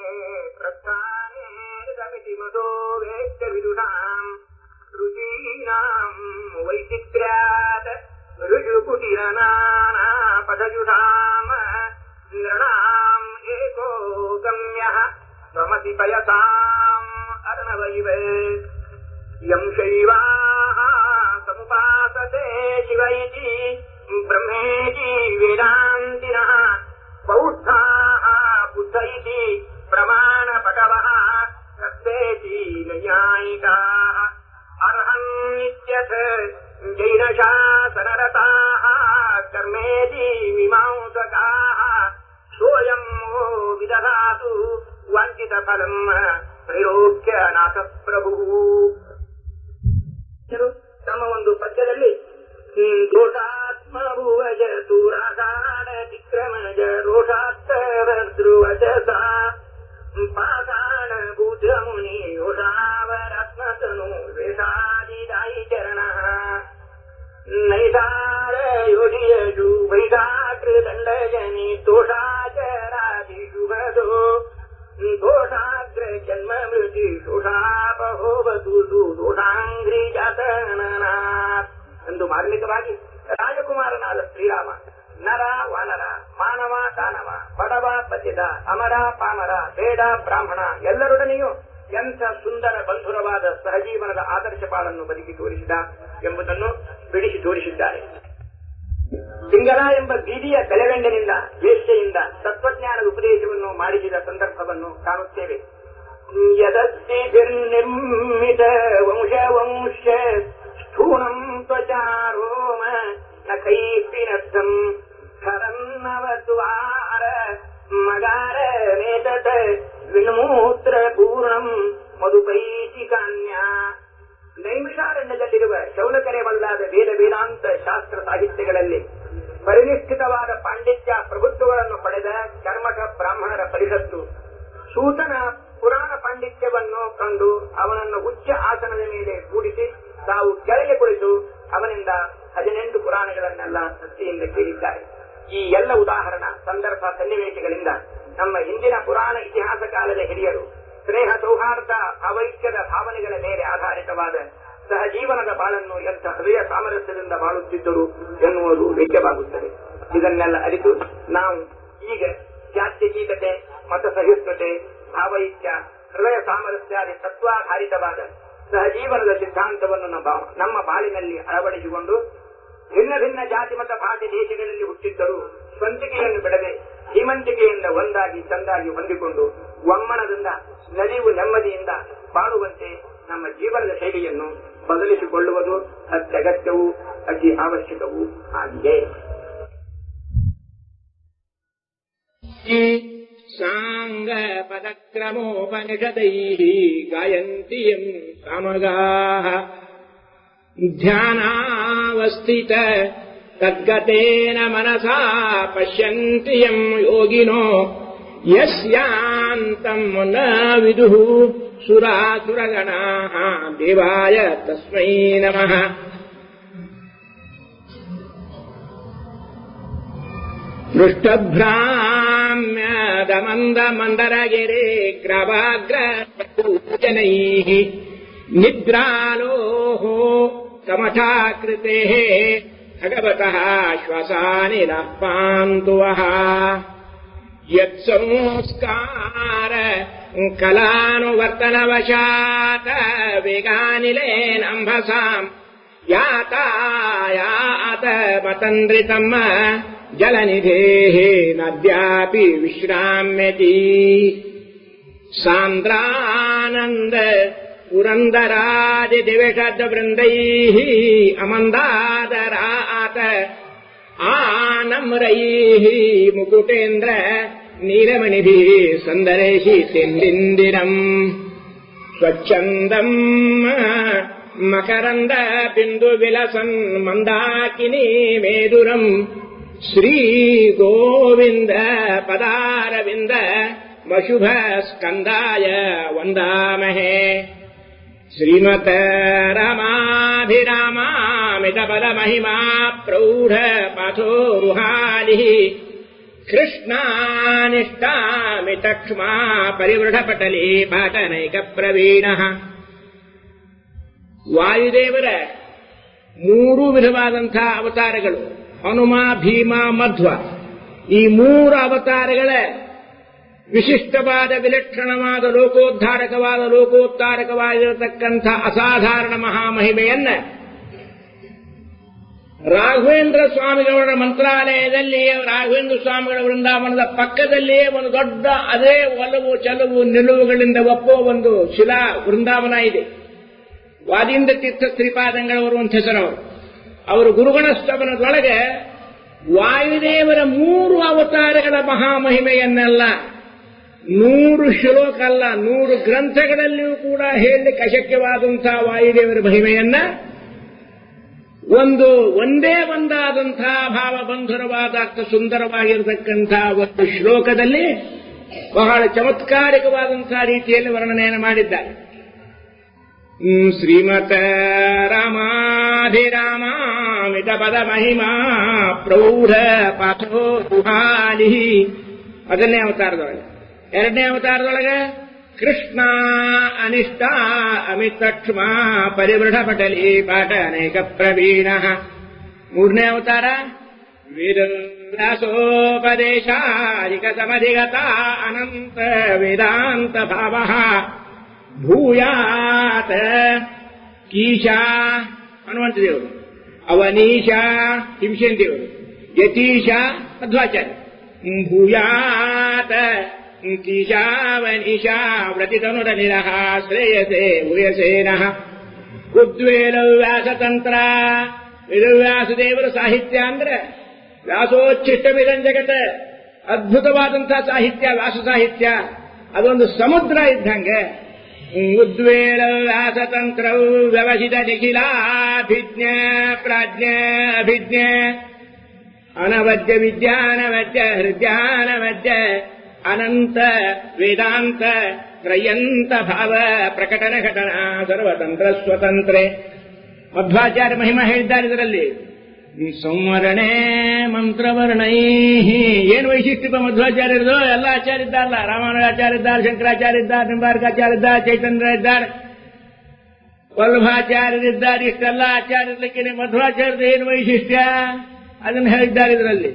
प्रस्थाने रमिति मतो वेत्य विदुषाम् रुचीनाम् वैचित्र्यात् ऋजुकुटिरनाना पदयुषाम् नृणाम् एको गम्यः स्वमति पयसाम् अर्णवैव यम् शैवाः समुपासते शिव इति ब्रह्मेति वेदान्तिनः बौद्धाः बुद्ध इति प्रमाणपटवः सत्तेति नैयायिकाः अर्हन्नित्यथ जैनशासनरताः कर्मेति मीमांसकाः सोऽयम् वो विदधातु वाञ्छितफलम् त्रैलोक्य नाथ प्रभुः. ತಮ್ಮ ಒಂದು ಪದ್ಯದಲ್ಲಿ ದೋಷಾತ್ಮಭುವಜ ತೂರಾಷಾಢ ಚಿಕ್ರಮಜ ರೋಷಾತ್ತರ್ಧ್ರುವಜ ಪಾಷಾಣ ಬುಧ ಮುನಿ ಯೋಷಾವರತ್ನತನು ವೇಷಾದಿದಾಯಿ ಚರಣ ನೈಷಾರ ಯೋಗಿಯಜು ವೈಷಾಕೃ ದಂಡಜನಿ ದೋಷಾಚರಾದಿ ಶುಭದೋ ದೋಷಾಗ್ರ ಜನ್ಮ ಮೃತಿ ದೋಷಾಪಹೋವತು ದೋಷಾಂಗ್ರಿ ಜಾತನನಾ ಎಂದು ಮಾರ್ಮಿಕವಾಗಿ ರಾಜಕುಮಾರನಾದ ಶ್ರೀರಾಮ ನರ ವಾನರ ಮಾನವ ದಾನವ ಬಡವ ಬತ್ತಿದ ಅಮರ ಪಾಮರ ಬೇಡ ಬ್ರಾಹ್ಮಣ ಎಲ್ಲರೊಡನೆಯೂ ಎಂಥ ಸುಂದರ ಬಂಧುರವಾದ ಸಹಜೀವನದ ಆದರ್ಶ ಪಾಲನ್ನು ಬದುಕಿ ತೋರಿಸಿದ ಎಂಬುದನ್ನು ಬಿಡಿಸಿ ತೋರಿಸಿದ್ದಾರೆ. ಸಿಂಗರ ಎಂಬ ಬೀದಿಯ ಬೆಳಗಂಡಿನಿಂದ ವೇಶ್ಯೆಯಿಂದ ತತ್ವಜ್ಞಾನದ ಉಪದೇಶವನ್ನು ಮಾಡಿಸಿದ ಸಂದರ್ಭವನ್ನು ಕಾಣುತ್ತೇವೆ. ಯದಸ್ತಿರ್ನಿರ್ಮಿತ ವಂಶ ಸ್ಥೂಣಂ ತ್ವಚಾರೋಮ ನಖೈಪಿನಸ್ಥಂ ಖರನ್ನವದ್ವಾರ ಮಗಾರ ನೇತತ ವಿನ್ಮೂತ್ರ ಪೂರ್ಣಂ ಮಧುಪೈಚಿಕಾನ್ಯ. ನೈಮಿಷಾರಣ್ಯದಲ್ಲಿರುವ ಶೌನಕರೆ ಮೊದಲಾದ ವೇದ ವೇದಾಂತ ಶಾಸ್ತ್ರ ಸಾಹಿತ್ಯಗಳಲ್ಲಿ ಪರಿನಿಷ್ಠಿತವಾದ ಪಾಂಡಿತ್ಯ ಪ್ರಭುತ್ವಗಳನ್ನು ಪಡೆದ ಕರ್ಮಠ ಬ್ರಾಹ್ಮಣರ ಪರಿಷತ್ತು ಸೂತನ ಪುರಾಣ ಪಾಂಡಿತ್ಯವನ್ನು ಕಂಡು ಅವನನ್ನು ಉಚ್ಚ ಆಸನದ ಮೇಲೆ ಕೂಡಿಸಿ ತಾವು ಕೆಳಗೆ ಕುಳಿತು ಅವನಿಂದ 18 ಪುರಾಣಗಳನ್ನೆಲ್ಲ ಭಕ್ತಿಯಿಂದ ಕೇಳಿದ್ದಾರೆ. ಈ ಎಲ್ಲ ಉದಾಹರಣ ಸಂದರ್ಭ ಸನ್ನಿವೇಶಗಳಿಂದ ನಮ್ಮ ಹಿಂದಿನ ಪುರಾಣ ಇತಿಹಾಸ ಕಾಲದ ಹಿರಿಯರು ಸ್ನೇಹ ಸೌಹಾರ್ದ ಭಾವೈಕ್ಯದ ಭಾವನೆಗಳ ಮೇಲೆ ಆಧಾರಿತವಾದ ಸಹಜೀವನದ ಬಾಳನ್ನು ಎಂಥ ಹೃದಯ ಸಾಮರಸ್ಯದಿಂದ ಬಾಳುತ್ತಿದ್ದರು ಎನ್ನುವುದು ವೇದ್ಯವಾಗುತ್ತದೆ. ಇದನ್ನೆಲ್ಲ ಅರಿತು ನಾವು ಈಗ ಜಾತ್ಯತೀತತೆ ಮತ ಸಹಿಷ್ಣುತೆ ಭಾವೈಕ್ಯ ಹೃದಯ ಸಾಮರಸ್ಯಾದಿ ತತ್ವಾಧಾರಿತವಾದ ಸಹಜೀವನದ ಸಿದ್ಧಾಂತವನ್ನು ನಮ್ಮ ಬಾಳಿನಲ್ಲಿ ಅಳವಡಿಸಿಕೊಂಡು ಭಿನ್ನ ಭಿನ್ನ ಜಾತಿ ಮತ ಭಾಷೆ ದೇಶಗಳಲ್ಲಿ ಹುಟ್ಟಿದ್ದರೂ ಸ್ವಂತಿಕೆಯನ್ನು ಬಿಡದೆ ಧೀಮಂತಿಕೆಯಿಂದ ಒಂದಾಗಿ ಚಂದಾಗಿ ಹೊಂದಿಕೊಂಡು ಒಮ್ಮನದಿಂದ ನಲಿವು ನೆಮ್ಮದಿಯಿಂದ ಬಾಳುವಂತೆ ನಮ್ಮ ಜೀವನದ ಶೈಲಿಯನ್ನು ಬದಲಿಸಿಕೊಳ್ಳುವುದು ಅತ್ಯಗತ್ಯವೂ ಅತಿ ಅವಶ್ಯಕವೂ ಆಗಿದೆ. ಸಾಂಗ ಪದಕ್ರಮೋಪನಿಷದೈಃ ಗಾಯಂತಿ ಯಂ ಸಾಮಗಾಃ ಧ್ಯಾನಾವಸ್ಥಿತ ತದ್ಗತೇನ ಮನಸಾ ಪಶ್ಯಂತಿ ಯಂ ಯೋಗಿನೋ ಯಸ್ಯಾಂತಂ ನ ವಿದುಃ ಸುರಾಸುರಗಣಾಃ ದೇವಾಯ ತಸ್ಮೈ ನಮಃ. ದೃಷ್ಟಭ್ರಾಮ್ಯದಮಂದಮಂದರಗಿರಿ ಗ್ರವಾಗ್ರಪೂಜನೈಃ ನಿದ್ರಾಲೋಹ ಕಮಠಾಕೃತೇಃ ಭಗವತಃ ಶ್ವಾಸಾನಿಲಃ ಪಾಂತು ವಃ. ಯತ್ಸಂಸ್ಕಾರ ಕಲಾನುವರ್ತನವಶಾತ್ ವೇಗಾನಿಲೇನಂಭಸಾಂ ಯಾತಾಯಾತ ಮತಂದ್ರಿತಮ್ಮ ಜಲನಿಧೇಃ ನದ್ಯಾಪಿ ವಿಶ್ರಾಮ್ಯತಿ. ಸಾಂದ್ರಾನಂದ ಪುರಂದರಾದಿ ದಿವಷದ್ ವೃಂದೈಃ ಅಮಂದಾದರಾತ ಆನಮ್ರೈಃ ಮುಕುಟೇಂದ್ರ ನೀಲಮಣಿಭಿಃ ಸಂದರೈಃ ಸಿಂದಿಂದಿರಂ ಸ್ವಚ್ಛಂದಂ ಮಕರಂದ ಬಿಂದು ವಿಲಸನ್ ಮಂದಾಕಿನಿ ಮೇದುರಂ ಶ್ರೀ ಗೋವಿಂದ ಪದಾರವಿಂದ ಮಶುಭ ಸ್ಕಂದಾಯ ವಂದಾಮಹೇ. ಶ್ರೀಮತ ರಮಾಭಿರಾಮಾಮಿತ ಪದ ಮಹಿಮಾ ಪ್ರೌಢ ಪಥೋರುಹಾಲಿ ಕೃಷ್ಣಾನಿಷ್ಟಾಮಿತಕ್ಷ್ಮಾ ಪರಿವೃಢಪಟಲಿ ಪಾಟನೈಕ ಪ್ರವೀಣ. ವಾಯುದೇವರ 3 ವಿಧವಾದಂತಹ ಅವತಾರಗಳು, ಹನುಮ, ಭೀಮ, ಮಧ್ವ. ಈ 3 ಅವತಾರಗಳ ವಿಶಿಷ್ಟವಾದ, ವಿಲಕ್ಷಣವಾದ, ಲೋಕೋದ್ಧಾರಕವಾಗಿರತಕ್ಕಂಥ ಅಸಾಧಾರಣ ಮಹಾಮಹಿಮೆಯನ್ನ ರಾಘವೇಂದ್ರ ಸ್ವಾಮಿಗಳವರ ಮಂತ್ರಾಲಯದಲ್ಲಿ, ರಾಘವೇಂದ್ರ ಸ್ವಾಮಿಗಳ ವೃಂದಾವನದ ಪಕ್ಕದಲ್ಲಿಯೇ ಒಂದು ದೊಡ್ಡ ಅದೇ ಒಲವು ಚಲವು ನಿಲುವುಗಳಿಂದ ಒಪ್ಪುವ ಒಂದು ಶಿಲಾ ವೃಂದಾವನ ಇದೆ. ವಾದೀಂದ್ರ ತೀರ್ಥ ಶ್ರೀಪಾದಂಗಳವರು ಅಂತ ಹೆಸರವರು. ಅವರು ಗುರುಗಣಸ್ತವನದೊಳಗೆ ವಾಯುದೇವರ 3 ಅವತಾರಗಳ ಮಹಾಮಹಿಮೆಯನ್ನೆಲ್ಲ 100 ಶ್ಲೋಕ ಅಲ್ಲ, 100 ಗ್ರಂಥಗಳಲ್ಲಿಯೂ ಕೂಡ ಹೇಳಲಿಕ್ಕೆ ಅಶಕ್ಯವಾದಂತಹ ವಾಯುದೇವರ ಮಹಿಮೆಯನ್ನ ಒಂದೇ ಒಂದಾದಂತಹ ಭಾವಬಂಧುರವಾದ ಅರ್ಥ ಸುಂದರವಾಗಿರತಕ್ಕಂತಹ ಒಂದು ಶ್ಲೋಕದಲ್ಲಿ ಬಹಳ ಚಮತ್ಕಾರಿಕವಾದಂತಹ ರೀತಿಯಲ್ಲಿ ವರ್ಣನೆಯನ್ನು ಮಾಡಿದ್ದಾರೆ. ಶ್ರೀಮತ ರಾಮಾಧಿರಾಮಾಮಿತ ಪದ ಮಹಿಮಾ ಪ್ರೌಢ ಪಾಥೋ ಗುಹಾಲಿ. ಅದನ್ನೇ ಅವತಾರದೊಳಗೆ. 2ನೇ ಅವತಾರದೊಳಗೆ ಕೃಷ್ಣ ಅನಿಷ್ಟ ಅಮಿತಕ್ಷ್ಮಾ ಪರಿವೃಢಪಟಲಿ ಪಾಠ ಅನೇಕ ಪ್ರವೀಣ. 3ನೇ ಅವತಾರ ವೇದವ್ಯಾಸೋಪದೇಶಾಧಿಕ ಸಮಧಿಗತ ಅನಂತ ವೇದಾಂತ ಭಾವ ಭೂಯಾತ ಕೀಶಾ ಹನುಮಂತ ದೇವರು, ಅವನೀಶ ಹಿಂಸೇನ್ ದೇವರು, ಯತೀಶ ಮಧ್ವಾಚಾರ್ಯ. ಭೂಯಾತ ಕೀಶಾವನೀಶಾ ವ್ರತಿತನುರನಿರಹ ಶ್ರೇಯಸೇ ಭೂಯಸೇನಃ. ಉದ್ವೇಲವ್ಯಾಸತಂತ್ರ. ವೇದವ್ಯಾಸದೇವರ ಸಾಹಿತ್ಯ ಅಂದ್ರೆ ವ್ಯಾಸೋಚ್ಛಿಷ್ಟಮಿದಂ ಜಗತ್. ಅದ್ಭುತವಾದಂತಹ ಸಾಹಿತ್ಯ ವ್ಯಾಸ ಸಾಹಿತ್ಯ. ಅದೊಂದು ಸಮುದ್ರ ಇದ್ದಂಗೆ. ಉದ್ವೇಲವ್ಯಾಸತಂತ್ರ ವ್ಯವಸಿತ ನಿಖಿಲಾಭಿಜ್ಞ ಪ್ರಾಜ್ಞ ಅಭಿಜ್ಞ ಅನವದ್ಯ ವಿದ್ಯಾನವದ್ಯ ಹೃದ್ಯಾನವದ್ಯ ಅನಂತ ವೇದಾಂತ ತ್ರಯಂತ ಭಾವ ಪ್ರಕಟನ ಘಟನಾ ಸರ್ವತಂತ್ರ ಸ್ವತಂತ್ರೆ. ಮಧ್ವಾಚಾರ್ಯ ಮಹಿಮಾ ಹೇಳಿದ್ದಾರೆ ಇದರಲ್ಲಿ. ಸಂವರಣೆ ಮಂತ್ರವರ್ಣೈ. ಏನು ವೈಶಿಷ್ಟ್ಯ ಮಧ್ವಾಚಾರ್ಯರದು? ಎಲ್ಲ ಆಚಾರ್ಯ ಇದ್ದಾರಲ್ಲ, ರಾಮಾನುಜಾಚಾರ್ಯ ಇದ್ದಾರೆ, ಶಂಕರಾಚಾರ್ಯ ಇದ್ದಾರೆ, ನಿಂಬಾರ್ಕಾಚಾರ್ಯ ಇದ್ದಾರೆ, ಚೈತನ್ಯ ಇದ್ದಾರೆ, ವಲ್ಲಭಾಚಾರ್ಯರಿದ್ದಾರೆ. ಇಷ್ಟೆಲ್ಲ ಆಚಾರ್ಯಕ್ಕೆ ಮಧ್ವಾಚಾರ್ಯದ ಏನು ವೈಶಿಷ್ಟ್ಯ ಅದನ್ನು ಹೇಳಿದ್ದಾರೆ ಇದರಲ್ಲಿ.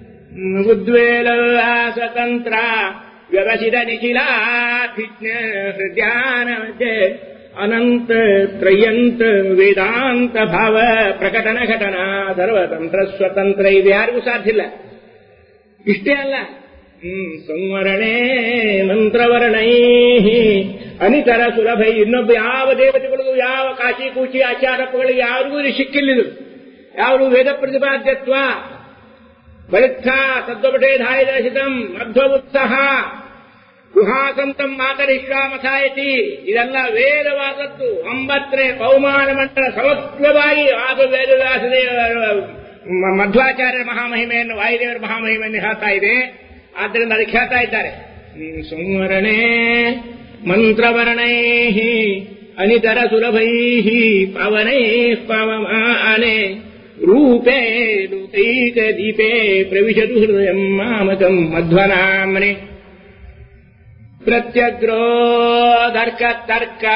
ಉದ್ವೇಲವ್ಯಾಸತಂತ್ರ ವ್ಯವಸಿತ ನಿಖಿಲಾಭಿಜ್ಞ ಹೃದ್ಯಾನ ಅನಂತ ತ್ರಯಂತ ವೇದಾಂತ ಭಾವ ಪ್ರಕಟನ ಘಟನಾ ಸರ್ವತಂತ್ರ ಸ್ವತಂತ್ರ. ಇದು ಯಾರಿಗೂ ಸಾಧ್ಯ ಇಲ್ಲ. ಇಷ್ಟೇ ಅಲ್ಲ, ಸಂವರಣೆ ಮಂತ್ರವರ್ಣೈ ಅನಿತರ ಸುಲಭೈ. ಇನ್ನೊಬ್ಬ ಯಾವ ದೇವತೆಗಳಿಗೂ, ಯಾವ ಕಾಶಿ ಕೂಚಿ ಆಚಾರಪ್ಪಗಳಿಗೆ ಯಾರಿಗೂ ಇದು ಸಿಕ್ಕಿಲ್ಲಿದು. ಯಾರು ವೇದ ಪ್ರತಿಪಾದ್ಯತ್ವ ಬಳಿತ್ಥ ತದ್ವಪಟೇಧಾಯಿದರ್ಶಿತಂ ಮಧ್ವೋತ್ಸಹ ಗುಹಾಸಂತಂ ಮಾತರಿಶ್ವಾಮಥಾಯತಿ. ಇದೆಲ್ಲ ವೇದವಾದದ್ದು. 9 ಪೌಮಾನ ಮಂತ್ರ ಸಮತ್ವವಾಗಿ ಅದು ವೇದವ್ಯಾಸದೇವ ಮಧ್ವಾಚಾರ್ಯರ ಮಹಾಮಹಿಮೆಯನ್ನು, ವಾಯುದೇವರ ಮಹಾಮಹಿಮೆಯನ್ನು ಹೇಳ್ತಾ ಇದೆ. ಆದ್ದರಿಂದ ಅದಕ್ಕೆ ಹೇಳ್ತಾ ಇದ್ದಾರೆ. ಸಂವರಣೆ ಮಂತ್ರವರ್ಣೈ ಅನಿತರ ಸುಲಭೈ ಪವನೈ ಪವಮಾನೆ ರೂಪೇ ಲೋಕೈಕ ದೀಪೇ ಪ್ರವಿಶತು ಹೃದಯಂ ಮಾಮಕಂ ಮಧ್ವನಾಮ್ನೆ. ಪ್ರತ್ಯಗ್ರೋದರ್ಕ ತರ್ಕ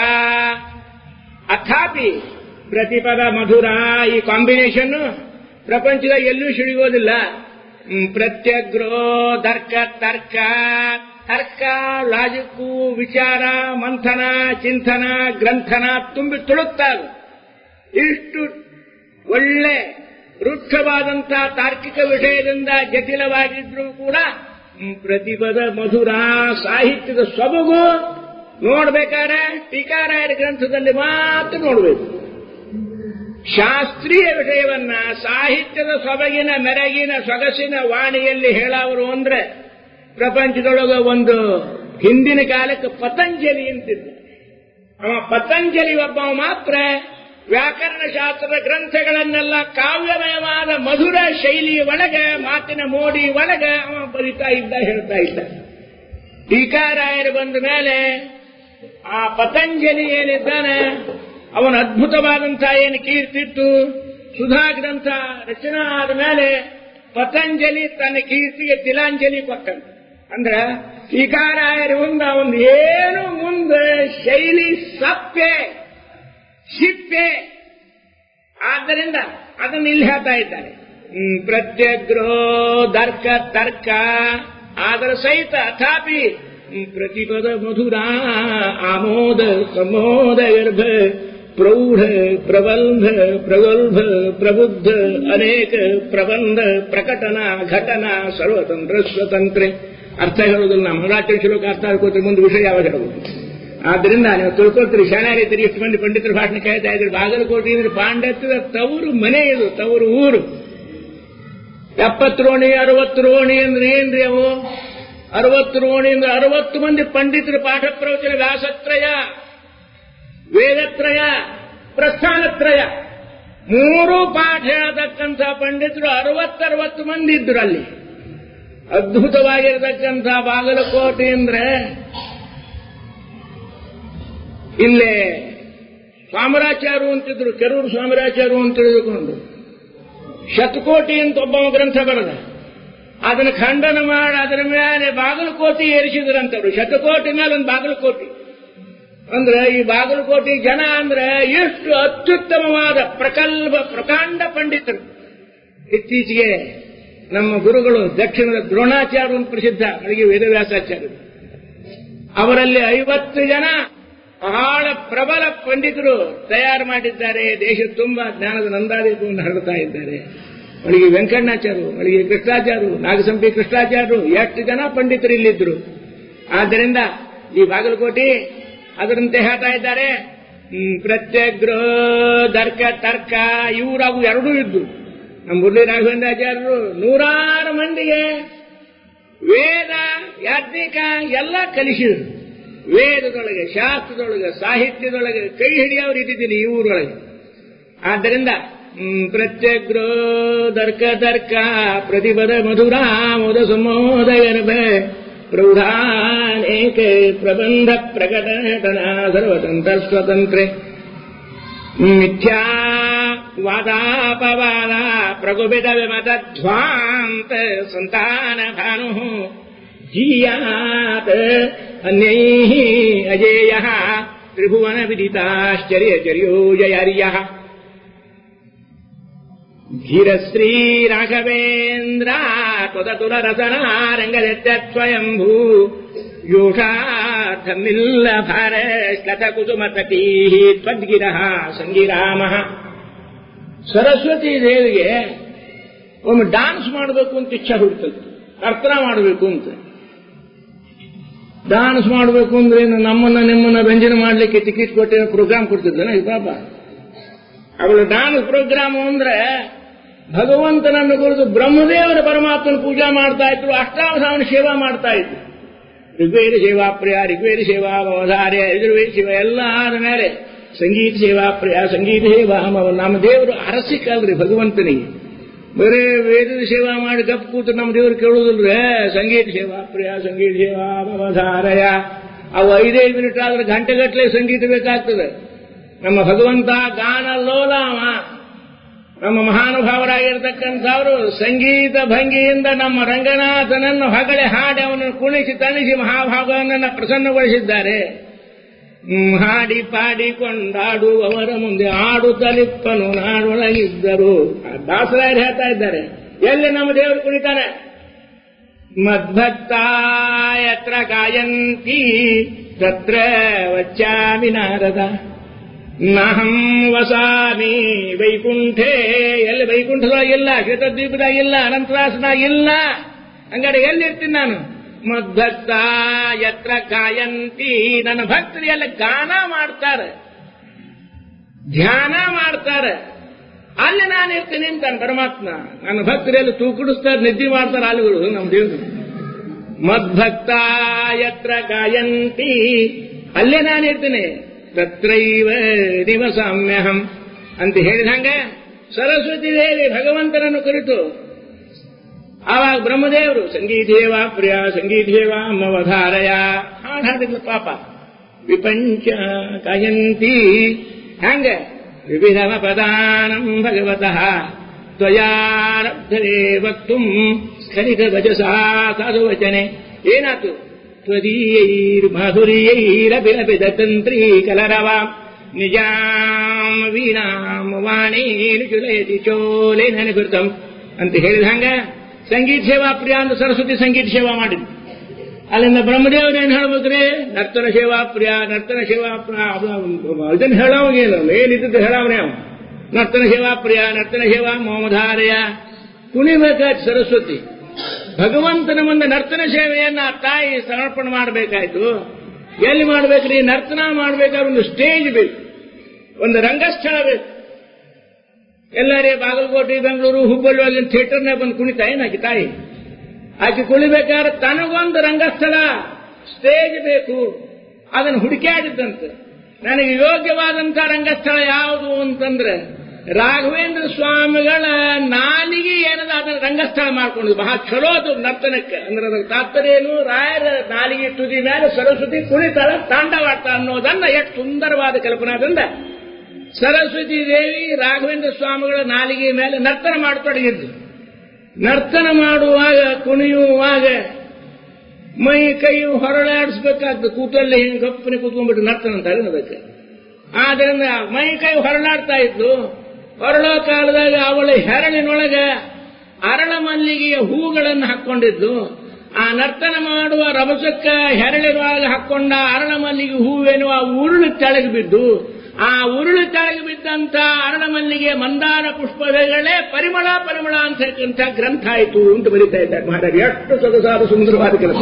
ಅಥಾಪಿ ಪ್ರತಿಪದ ಮಧುರ. ಈ ಕಾಂಬಿನೇಷನ್ ಪ್ರಪಂಚದ ಎಲ್ಲೂ ಸಿಡಿಗೋದಿಲ್ಲ. ಪ್ರತ್ಯಗ್ರೋದರ್ಕ ತರ್ಕ. ತರ್ಕ, ಲಾಜಿಕ್ಕು, ವಿಚಾರ, ಮಂಥನ, ಚಿಂತನ, ಗ್ರಂಥನ ತುಂಬಿ ತುಳುಕ್ತಾವೆ. ಇಷ್ಟು ಒಳ್ಳೆ ವೃಕ್ಷವಾದಂತಹ ತಾರ್ಕಿಕ ವಿಷಯದಿಂದ ಜಟಿಲವಾಗಿದ್ರೂ ಕೂಡ ಪ್ರತಿಪದ ಮಧುರ. ಸಾಹಿತ್ಯದ ಸೊಬಗು ನೋಡ್ಬೇಕಾದ್ರೆ ಟೀಕಾರಾಯರ ಗ್ರಂಥದಲ್ಲಿ ಮಾತ್ರ ನೋಡಬೇಕು. ಶಾಸ್ತ್ರೀಯ ವಿಷಯವನ್ನ ಸಾಹಿತ್ಯದ ಸೊಬಗಿನ ಮೆರಗಿನ ಸೊಗಸಿನ ವಾಣಿಯಲ್ಲಿ ಹೇಳವರು ಅಂದ್ರೆ ಪ್ರಪಂಚದೊಳಗೆ ಒಂದು ಹಿಂದಿನ ಕಾಲಕ್ಕೆ ಪತಂಜಲಿ ಅಂತಿದ್ದ. ಅವ ಪತಂಜಲಿ ಒಬ್ಬ ಮಾತ್ರ ವ್ಯಾಕರಣ ಶಾಸ್ತ್ರದ ಗ್ರಂಥಗಳನ್ನೆಲ್ಲ ಕಾವ್ಯಮಯವಾದ ಮಧುರ ಶೈಲಿಯ ಒಳಗೆ, ಮಾತಿನ ಮೋಡಿ ಒಳಗೆ ಅವ ಬರಿತಾ ಇದ್ದ, ಹೇಳ್ತಾ ಇದ್ದ. ಟೀಕಾರಾಯರು ಬಂದ ಮೇಲೆ ಆ ಪತಂಜಲಿ ಏನಿದ್ದಾನೆ ಅವನ ಅದ್ಭುತವಾದಂತಹ ಏನು ಕೀರ್ತಿತ್ತು. ಸುಧಾ ಗ್ರಂಥ ರಚನಾ ಆದ ಮೇಲೆ ಪತಂಜಲಿ ತನ್ನ ಕೀರ್ತಿಗೆ ತಿಲಾಂಜಲಿ ಕೊಟ್ಟಂತ. ಅಂದ್ರ ಟೀಕಾರಾಯರು ಒಂದು ಏನು ಮುಂದೆ ಶೈಲಿ ಸಪ್ಪೆ ಶಿಪ್ಪೆ. ಆದ್ದರಿಂದ ಅದನ್ನು ಇಲ್ಲಿ ಹೇಳ್ತಾ ಇದ್ದಾರೆ. ಪ್ರತ್ಯಗ್ರೋ ದರ್ಕ ತರ್ಕ ಆದರ ಸಹಿತ ಅಥಾಪಿ ಪ್ರತಿಪದ ಮಧುರ ಆಮೋದ ಸಮೋದ ಗರ್ಭ ಪ್ರೌಢ ಪ್ರಬಂಧ ಪ್ರಗಲ್ಭ ಪ್ರಬುದ್ಧ ಅನೇಕ ಪ್ರಬಂಧ ಪ್ರಕಟನ ಘಟನ ಸರ್ವತಂತ್ರ ಸ್ವತಂತ್ರ. ಅರ್ಥ ಹೇಳೋದಿಲ್ಲ, ನಮ್ಮ ಮರಾಠಿ ಶ್ಲೋಕ ಅರ್ಥ ಆಡ್ಕೋತೀರಿ, ಮುಂದೆ ವಿಷಯ ಯಾವಾಗ ಹೇಳಬಹುದು. ಆದ್ದರಿಂದ ನೀವು ತಿಳ್ಕೊಳ್ತೀರಿ, ಶಾಣಾರಿತೀರಿ. ಎಷ್ಟು ಮಂದಿ ಪಂಡಿತರ ಭಾಷಣ ಕೇಳ್ತಾ ಇದ್ರಿ. ಬಾಗಲಕೋಟೆ ಅಂದ್ರೆ ಪಾಂಡಿತ್ಯದ ತವರು ಮನೆ, ಇದು ತವರು ಊರು. 70 ರೋಣಿ 60 ರೋಣಿ ಅಂದ್ರೆ ಏನ್ರಿ ಅವು? 60 ರೋಣಿ ಅಂದ್ರೆ 60 ಮಂದಿ ಪಂಡಿತರು ಪಾಠ ಪ್ರವಚನ, ವ್ಯಾಸತ್ರಯ, ವೇದತ್ರಯ, ಪ್ರಸ್ಥಾನತ್ರಯ, 3 ಪಾಠ ಹೇಳತಕ್ಕಂಥ ಪಂಡಿತರು 60 ಮಂದಿ ಇದ್ರು ಅಲ್ಲಿ. ಅದ್ಭುತವಾಗಿರತಕ್ಕಂಥ ಬಾಗಲಕೋಟೆ ಅಂದ್ರೆ ಇಲ್ಲೇ ಸ್ವಾಮರಾಚಾರ್ಯರು ಅಂತಿದ್ರು, ಕೆರೂರು ಸ್ವಾಮರಾಚಾರ್ಯರು ಅಂತ ತಿಳಿದುಕೊಂಡು ಶತಕೋಟಿ ಅಂತ ಒಬ್ಬ ಗ್ರಂಥ ಬರೆದ. ಅದನ್ನು ಖಂಡನ ಮಾಡಿ ಅದರ ಮೇಲೆ ಬಾಗಲಕೋಟೆ ಏರಿಸಿದ್ರಂತವ್ರು. ಶತಕೋಟಿ ಮೇಲೆ ಒಂದು ಬಾಗಲಕೋಟೆ ಅಂದ್ರೆ ಈ ಬಾಗಲಕೋಟೆ ಜನ ಅಂದ್ರೆ ಎಷ್ಟು ಅತ್ಯುತ್ತಮವಾದ ಪ್ರಕಲ್ಭ ಪ್ರಕಾಂಡ ಪಂಡಿತರು. ಇತ್ತೀಚೆಗೆ ನಮ್ಮ ಗುರುಗಳು ದಕ್ಷಿಣದ ದ್ರೋಣಾಚಾರ್ಯ ಅಂತ ಪ್ರಸಿದ್ಧ, ಅವರಿಗೆ ವೇದವ್ಯಾಸಾಚಾರ್ಯರು. ಅವರಲ್ಲಿ 50 ಜನ ಬಹಳ ಪ್ರಬಲ ಪಂಡಿತರು ತಯಾರು ಮಾಡಿದ್ದಾರೆ. ದೇಶ ತುಂಬಾ ಜ್ಞಾನದ ನಂದಾದೀಪವನ್ನು ಹರಡ್ತಾ ಇದ್ದಾರೆ. ಅವರಿಗೆ ವೆಂಕಣ್ಣಾಚಾರ್ಯರು, ಅವರಿಗೆ ಕೃಷ್ಣಾಚಾರ್ಯರು, ನಾಗಸಂಪಿ ಕೃಷ್ಣಾಚಾರ್ಯರು, ಎಷ್ಟು ಜನ ಪಂಡಿತರು ಇಲ್ಲಿದ್ರು. ಆದ್ದರಿಂದ ಈ ಬಾಗಲಕೋಟೆ ಅದರಂತೆ ಹೇಳ್ತಾ ಇದ್ದಾರೆ. ಪ್ರತ್ಯಗ್ರೋ ದರ್ಕ ತರ್ಕ ಇವರಾಗೂ ಎರಡೂ ಇದ್ದು. ನಮ್ಮ ಮುರಳಿ ರಾಘವೇಂದ್ರಾಚಾರ್ಯರು 100 ಮಂದಿಗೆ ವೇದ ಯಾಜ್ಞಿಕ ಎಲ್ಲ ಕಲಿಸಿದರು. ವೇದದೊಳಗೆ, ಶಾಸ್ತ್ರದೊಳಗೆ, ಸಾಹಿತ್ಯದೊಳಗೆ ಕೈ ಹಿಡಿಯವರು ಇದ್ದಿದ್ದೀನಿ ಈ ಊರೊಳಗೆ. ಆದ್ದರಿಂದ ಪ್ರತ್ಯಗ್ರೋ ದರ್ಕ ತರ್ಕ ಪ್ರತಿಪದ ಮಧುರ ಮೋದ ಸಮೋದ ಗರ್ಭ ಪ್ರೌಢಾನೇಕ ಪ್ರಬಂಧ ಪ್ರಕಟನ ಸರ್ವತಂತ್ರ ಸ್ವತಂತ್ರ ಮಿಥ್ಯಾ ವಾದಾಪವಾದ ಪ್ರಗುಪಿತ ವಿಮತಧ್ವಾಂತ ಸಂತಾನ ಭಾನು ಜೀಯಾತ್ ಅನ್ಯೈಃ ಅಜೇಯಃ ತ್ರಿಭುವನ ವಿದಿತಾಶ್ಚರ್ಯಚರ್ಯೋ ಜಯಾರ್ಯಃ ಧೀರಶ್ರೀ ರಾಘವೇಂದ್ರ ತ್ವದತುಲ ರಸನಾರಂಗದತ್ಯತ್ವಯಂಭೂ ಯೋಷಾರ್ಥಮಿಲ್ಲ ಭಾರ ಶ್ಲಥ ಕುಸುಮ ತಟೀ ತ್ವದ್ಗಿರಃ ಸಂಗಿರಾಮಃ. ಸರಸ್ವತಿ ದೇವಿಗೆ ಒಮ್ಮೆ ಡಾನ್ಸ್ ಮಾಡಬೇಕು ಅಂತ ಇಚ್ಛೆ ಹುಡ್ತದೆ, ನರ್ತನ ಮಾಡಬೇಕು ಅಂತ. ಡಾನ್ಸ್ ಮಾಡಬೇಕು ಅಂದ್ರೆ ನಿಮ್ಮನ್ನ ರಂಜನೆ ಮಾಡಲಿಕ್ಕೆ ಟಿಕೆಟ್ ಕೊಟ್ಟೆ ಪ್ರೋಗ್ರಾಮ್ ಕೊಡ್ತಿದ್ದಾನೆ ಈ ಪಾಪ. ಅವಳ ಡಾನ್ಸ್ ಪ್ರೋಗ್ರಾಮ್ ಅಂದ್ರೆ ಭಗವಂತನನ್ನು ಕುರಿತು ಬ್ರಹ್ಮದೇವರ ಪರಮಾತ್ಮನ ಪೂಜಾ ಮಾಡ್ತಾ ಇದ್ರು, ಅಷ್ಟಾವಧಾನ ಸೇವಾ ಮಾಡ್ತಾ ಇದ್ರು. ಋಗ್ವೇದ ಸೇವಾ ಪ್ರಿಯ, ಋಗ್ವೇದ ಸೇವಾ ಅವಧಾರ್ಯ, ಯಜುರ್ವೇದ ಸೇವಾ ಎಲ್ಲ ಆದ ಮೇಲೆ ಸಂಗೀತ ಸೇವಾ ಪ್ರಿಯ, ಸಂಗೀತ ಸೇವಾ ನಮ್ಮ ದೇವರು ಅರಸಿಕಲ್ರಿ ಭಗವಂತನಿಗೆ. ಬರೇ ವೇದದ ಸೇವಾ ಮಾಡಿ ಗಪ್ ಕೂತು ನಮ್ಮ ದೇವರು ಕೇಳುವುದಿಲ್ರೇ. ಸಂಗೀತ ಸೇವಾ ಪ್ರಿಯ, ಸಂಗೀತ ಸೇವಾ ಅವಧಾರಯ. ಅವು 5 ಮಿನಿಟ್ ಆದ್ರೆ ಗಂಟೆಗಟ್ಟಲೆ ಸಂಗೀತ ಬೇಕಾಗ್ತದೆ. ನಮ್ಮ ಭಗವಂತ ಗಾನ ಲೋಲಾಮ, ನಮ್ಮ ಮಹಾನುಭಾವರಾಗಿರ್ತಕ್ಕಂಥವರು ಸಂಗೀತ ಭಂಗಿಯಿಂದ ನಮ್ಮ ರಂಗನಾಥನನ್ನು ಹೊಗಳೆ ಹಾಡಿ ಅವನನ್ನು ಕುಣಿಸಿ ತಣಿಸಿ ಮಹಾಭಾಗವನನ್ನು ಪ್ರಸನ್ನಗೊಳಿಸಿದ್ದಾರೆ. ಹಾಡಿ ಪಾಡಿ ಕೊಂಡಾಡುವವರ ಮುಂದೆ ಆಡುತ್ತಲಿಪ್ಪನು ನಾಡೊಳಗಿದ್ದರು. ದಾಸರಾಯರು ಹೇಳ್ತಾ ಇದ್ದಾರೆ, ಎಲ್ಲಿ ನಮ್ಮ ದೇವರು ಕುಣಿತಾನೆ. ಮದ್ಭಕ್ತ ಯತ್ರ ಗಾಯಂತಿ ತತ್ರ ವಚ್ಚಾಮಿ ನಾರದ ನಹಂ ವಸಾಮಿ ವೈಕುಂಠೇ. ಎಲ್ಲಿ ವೈಕುಂಠದಾಗಿಲ್ಲ, ಶ್ವೇತದ್ವೀಪದಾಗಿಲ್ಲ, ಅನಂತರಾಸದಾಗಿಲ್ಲ, ಹಂಗಾರೆ ಎಲ್ಲಿರ್ತೀನಿ ನಾನು? ಮದ್ಭಕ್ತ ಯತ್ರ ಗಾಯಂತಿ, ನನ್ನ ಭಕ್ತರು ಎಲ್ಲ ಗಾನ ಮಾಡ್ತಾರೆ, ಧ್ಯಾನ ಮಾಡ್ತಾರೆ, ಅಲ್ಲಿ ನಾನು ಇರ್ತೀನಿ ಅಂತಾನೆ ಪರಮಾತ್ಮ. ನನ್ನ ಭಕ್ತರೆಲ್ಲ ತೂಕುಡಿಸ್ತಾರೆ, ನಿದ್ದೆ ಮಾಡ್ತಾರೆ ಅಲ್ಲಿಗಳು ನಮ್ಮ ದೇವರು. ಮದ್ಭಕ್ತ ಯತ್ರ ಗಾಯಂತಿ, ಅಲ್ಲೇ ನಾನಿರ್ತೀನಿ. ತತ್ರೈವ ನಿವಸಾಮ್ಯಹಂ ಅಂತ ಹೇಳಿದಂಗೆ ಸರಸ್ವತಿ ದೇವಿ ಭಗವಂತನನ್ನು ಕುರಿತು ಆವಾಗ ಬ್ರಹ್ಮದೇವರು ಸಂಗೀತೇವ ಪ್ರಿಯ ಸಂಗೀತೇವ ಮವಧಾರಯ ಹಾಡಿದ್ಲು ಪಾಪ. ವಿಪಂಚ ಕಾಯಂತಿ ಹಂಗ ವಿವಿಧ ಪದಾನಂ ಭಗವತಃ ತ್ವಯಾರಬ್ಧರೇ ವಕ್ತುಂ ಸ್ಖಲಿತ ವಚಸಾ ಸಾಧುವಚನೆ. ಏನಾತು? ತ್ವದೀಯೈರ್ಮಾಧುರ್ಯೈರಭಿರಭಿದ ತಂತ್ರೀ ಕಲರವಾಂ ನಿಜಾಂ ವೀಣಾಂ ವಾಣೇನು ಚುಲಯತಿ ಚೋಲೇನ ನಿವೃತ್ತಂ ಅಂತ ಹೇಳಿದ ಹಂಗ ಸಂಗೀತ ಸೇವಾ ಪ್ರಿಯ ಅಂತ ಸರಸ್ವತಿ ಸಂಗೀತ ಸೇವಾ ಮಾಡಿದ್ರು. ಅಲ್ಲಿಂದ ಬ್ರಹ್ಮದೇವರೇನು ಹೇಳ್ಬೇಕ್ರಿ? ನರ್ತನ ಸೇವಾ ಪ್ರಿಯ, ನರ್ತನ ಸೇವಾ ಇದನ್ನು ಹೇಳೋಗೇನು ಏನಿದ್ದು ಹೇಳವನೇ ಅವ. ನರ್ತನ ಸೇವಾ ಪ್ರಿಯ, ನರ್ತನ ಸೇವಾ ಮೋಮಧಾರಯ. ಕುಣಿಬೇಕಾಯ್ತು ಸರಸ್ವತಿ. ಭಗವಂತನ ಮುಂದೆ ನರ್ತನ ಸೇವೆಯನ್ನ ತಾಯಿ ಸಮರ್ಪಣೆ ಮಾಡಬೇಕಾಯ್ತು. ಎಲ್ಲಿ ಮಾಡ್ಬೇಕ್ರಿ? ನರ್ತನ ಮಾಡ್ಬೇಕಾದ್ರೆ ಒಂದು ಸ್ಟೇಜ್ ಬೇಕು, ಒಂದು ರಂಗಸ್ಥಳ ಬೇಕು. ಎಲ್ಲರೇ ಬಾಗಲಕೋಟೆ, ಬೆಂಗಳೂರು, ಹುಬ್ಬಳ್ಳಿ ಅಲ್ಲಿ ಥಿಯೇಟರ್ನಾಗ ಬಂದು ಕುಣಿತಾ ಏನಾಕಿ ತಾಯಿ? ಆಕೆ ಕುಣಿಬೇಕಾದ್ರೆ ತನಗೊಂದು ರಂಗಸ್ಥಳ ಸ್ಟೇಜ್ ಬೇಕು. ಅದನ್ನು ಹುಡುಕಾಡಿದ್ದಂತೆ. ನನಗೆ ಯೋಗ್ಯವಾದಂತಹ ರಂಗಸ್ಥಳ ಯಾವುದು ಅಂತಂದ್ರೆ ರಾಘವೇಂದ್ರ ಸ್ವಾಮಿಗಳ ನಾಲಿಗೆ ಏನದ ಅದನ್ನ ರಂಗಸ್ಥಳ ಮಾಡ್ಕೊಂಡು ಬಹಳ ಚಲೋ ಅದು ನರ್ತನಕ್ಕೆ. ಅಂದ್ರೆ ಅದರ ತಾತ್ಪರ್ಯ ಏನು? ರಾಯರ ನಾಲಿಗೆ ತುದಿ ಮೇಲೆ ಸರಸ್ವತಿ ಕುಣಿತಾಳ, ತಾಂಡವಾಡ್ತಾ ಅನ್ನೋದನ್ನ ಎಷ್ಟು ಸುಂದರವಾದ ಕಲ್ಪನಾದಿಂದ ಸರಸ್ವತಿ ದೇವಿ ರಾಘವೇಂದ್ರ ಸ್ವಾಮಿಗಳ ನಾಲಿಗೆ ಮೇಲೆ ನರ್ತನ ಮಾಡತೊಡಗಿದ್ದು. ನರ್ತನ ಮಾಡುವಾಗ, ಕುಣಿಯುವಾಗ ಮೈ ಕೈ ಹೊರಳಾಡಿಸ್ಬೇಕಾಗ್ತದೆ. ಕೂತಲ್ಲೇ ಹಿಂಗೆ ಗಪ್ಪನೆ ಕೂತ್ಕೊಂಡ್ಬಿಟ್ಟು ನರ್ತನ ಅಂತ ಅದಕ್ಕೆ. ಆದ್ದರಿಂದ ಮೈ ಕೈ ಹೊರಳಾಡ್ತಾ ಇದ್ದು. ಹೊರಳೋ ಕಾಲದಾಗ ಅವಳ ಹೆರಳಿನೊಳಗೆ ಅರಳ ಮಲ್ಲಿಗೆಯ ಹೂಗಳನ್ನು ಹಾಕ್ಕೊಂಡಿದ್ದು. ಆ ನರ್ತನ ಮಾಡುವ ರಭಸಕ್ಕ ಹೆರಳಿನೊಳಗೆ ಹಾಕ್ಕೊಂಡ ಅರಳ ಮಲ್ಲಿಗೆ ಹೂವೇನು ಆ ಉರುಳು ತೆಳಗೆ ಬಿದ್ದು. ಆ ಉರುಳು ತೆಳಗೆ ಬಿದ್ದಂತ ಅರಳ ಮಲ್ಲಿಗೆ ಮಂದಾರ ಪುಷ್ಪಗಳೇ ಪರಿಮಳ ಪರಿಮಳ ಅಂತಕ್ಕಂಥ ಗ್ರಂಥ ಆಯಿತು ಅಂತ ಬರೀತಾ ಇದ್ದಾರೆ ಮಹಾರಾಜ. ಎಷ್ಟು ಸೊಗಸಾದ ಸುಂದರವಾದ ಕೆಲಸ.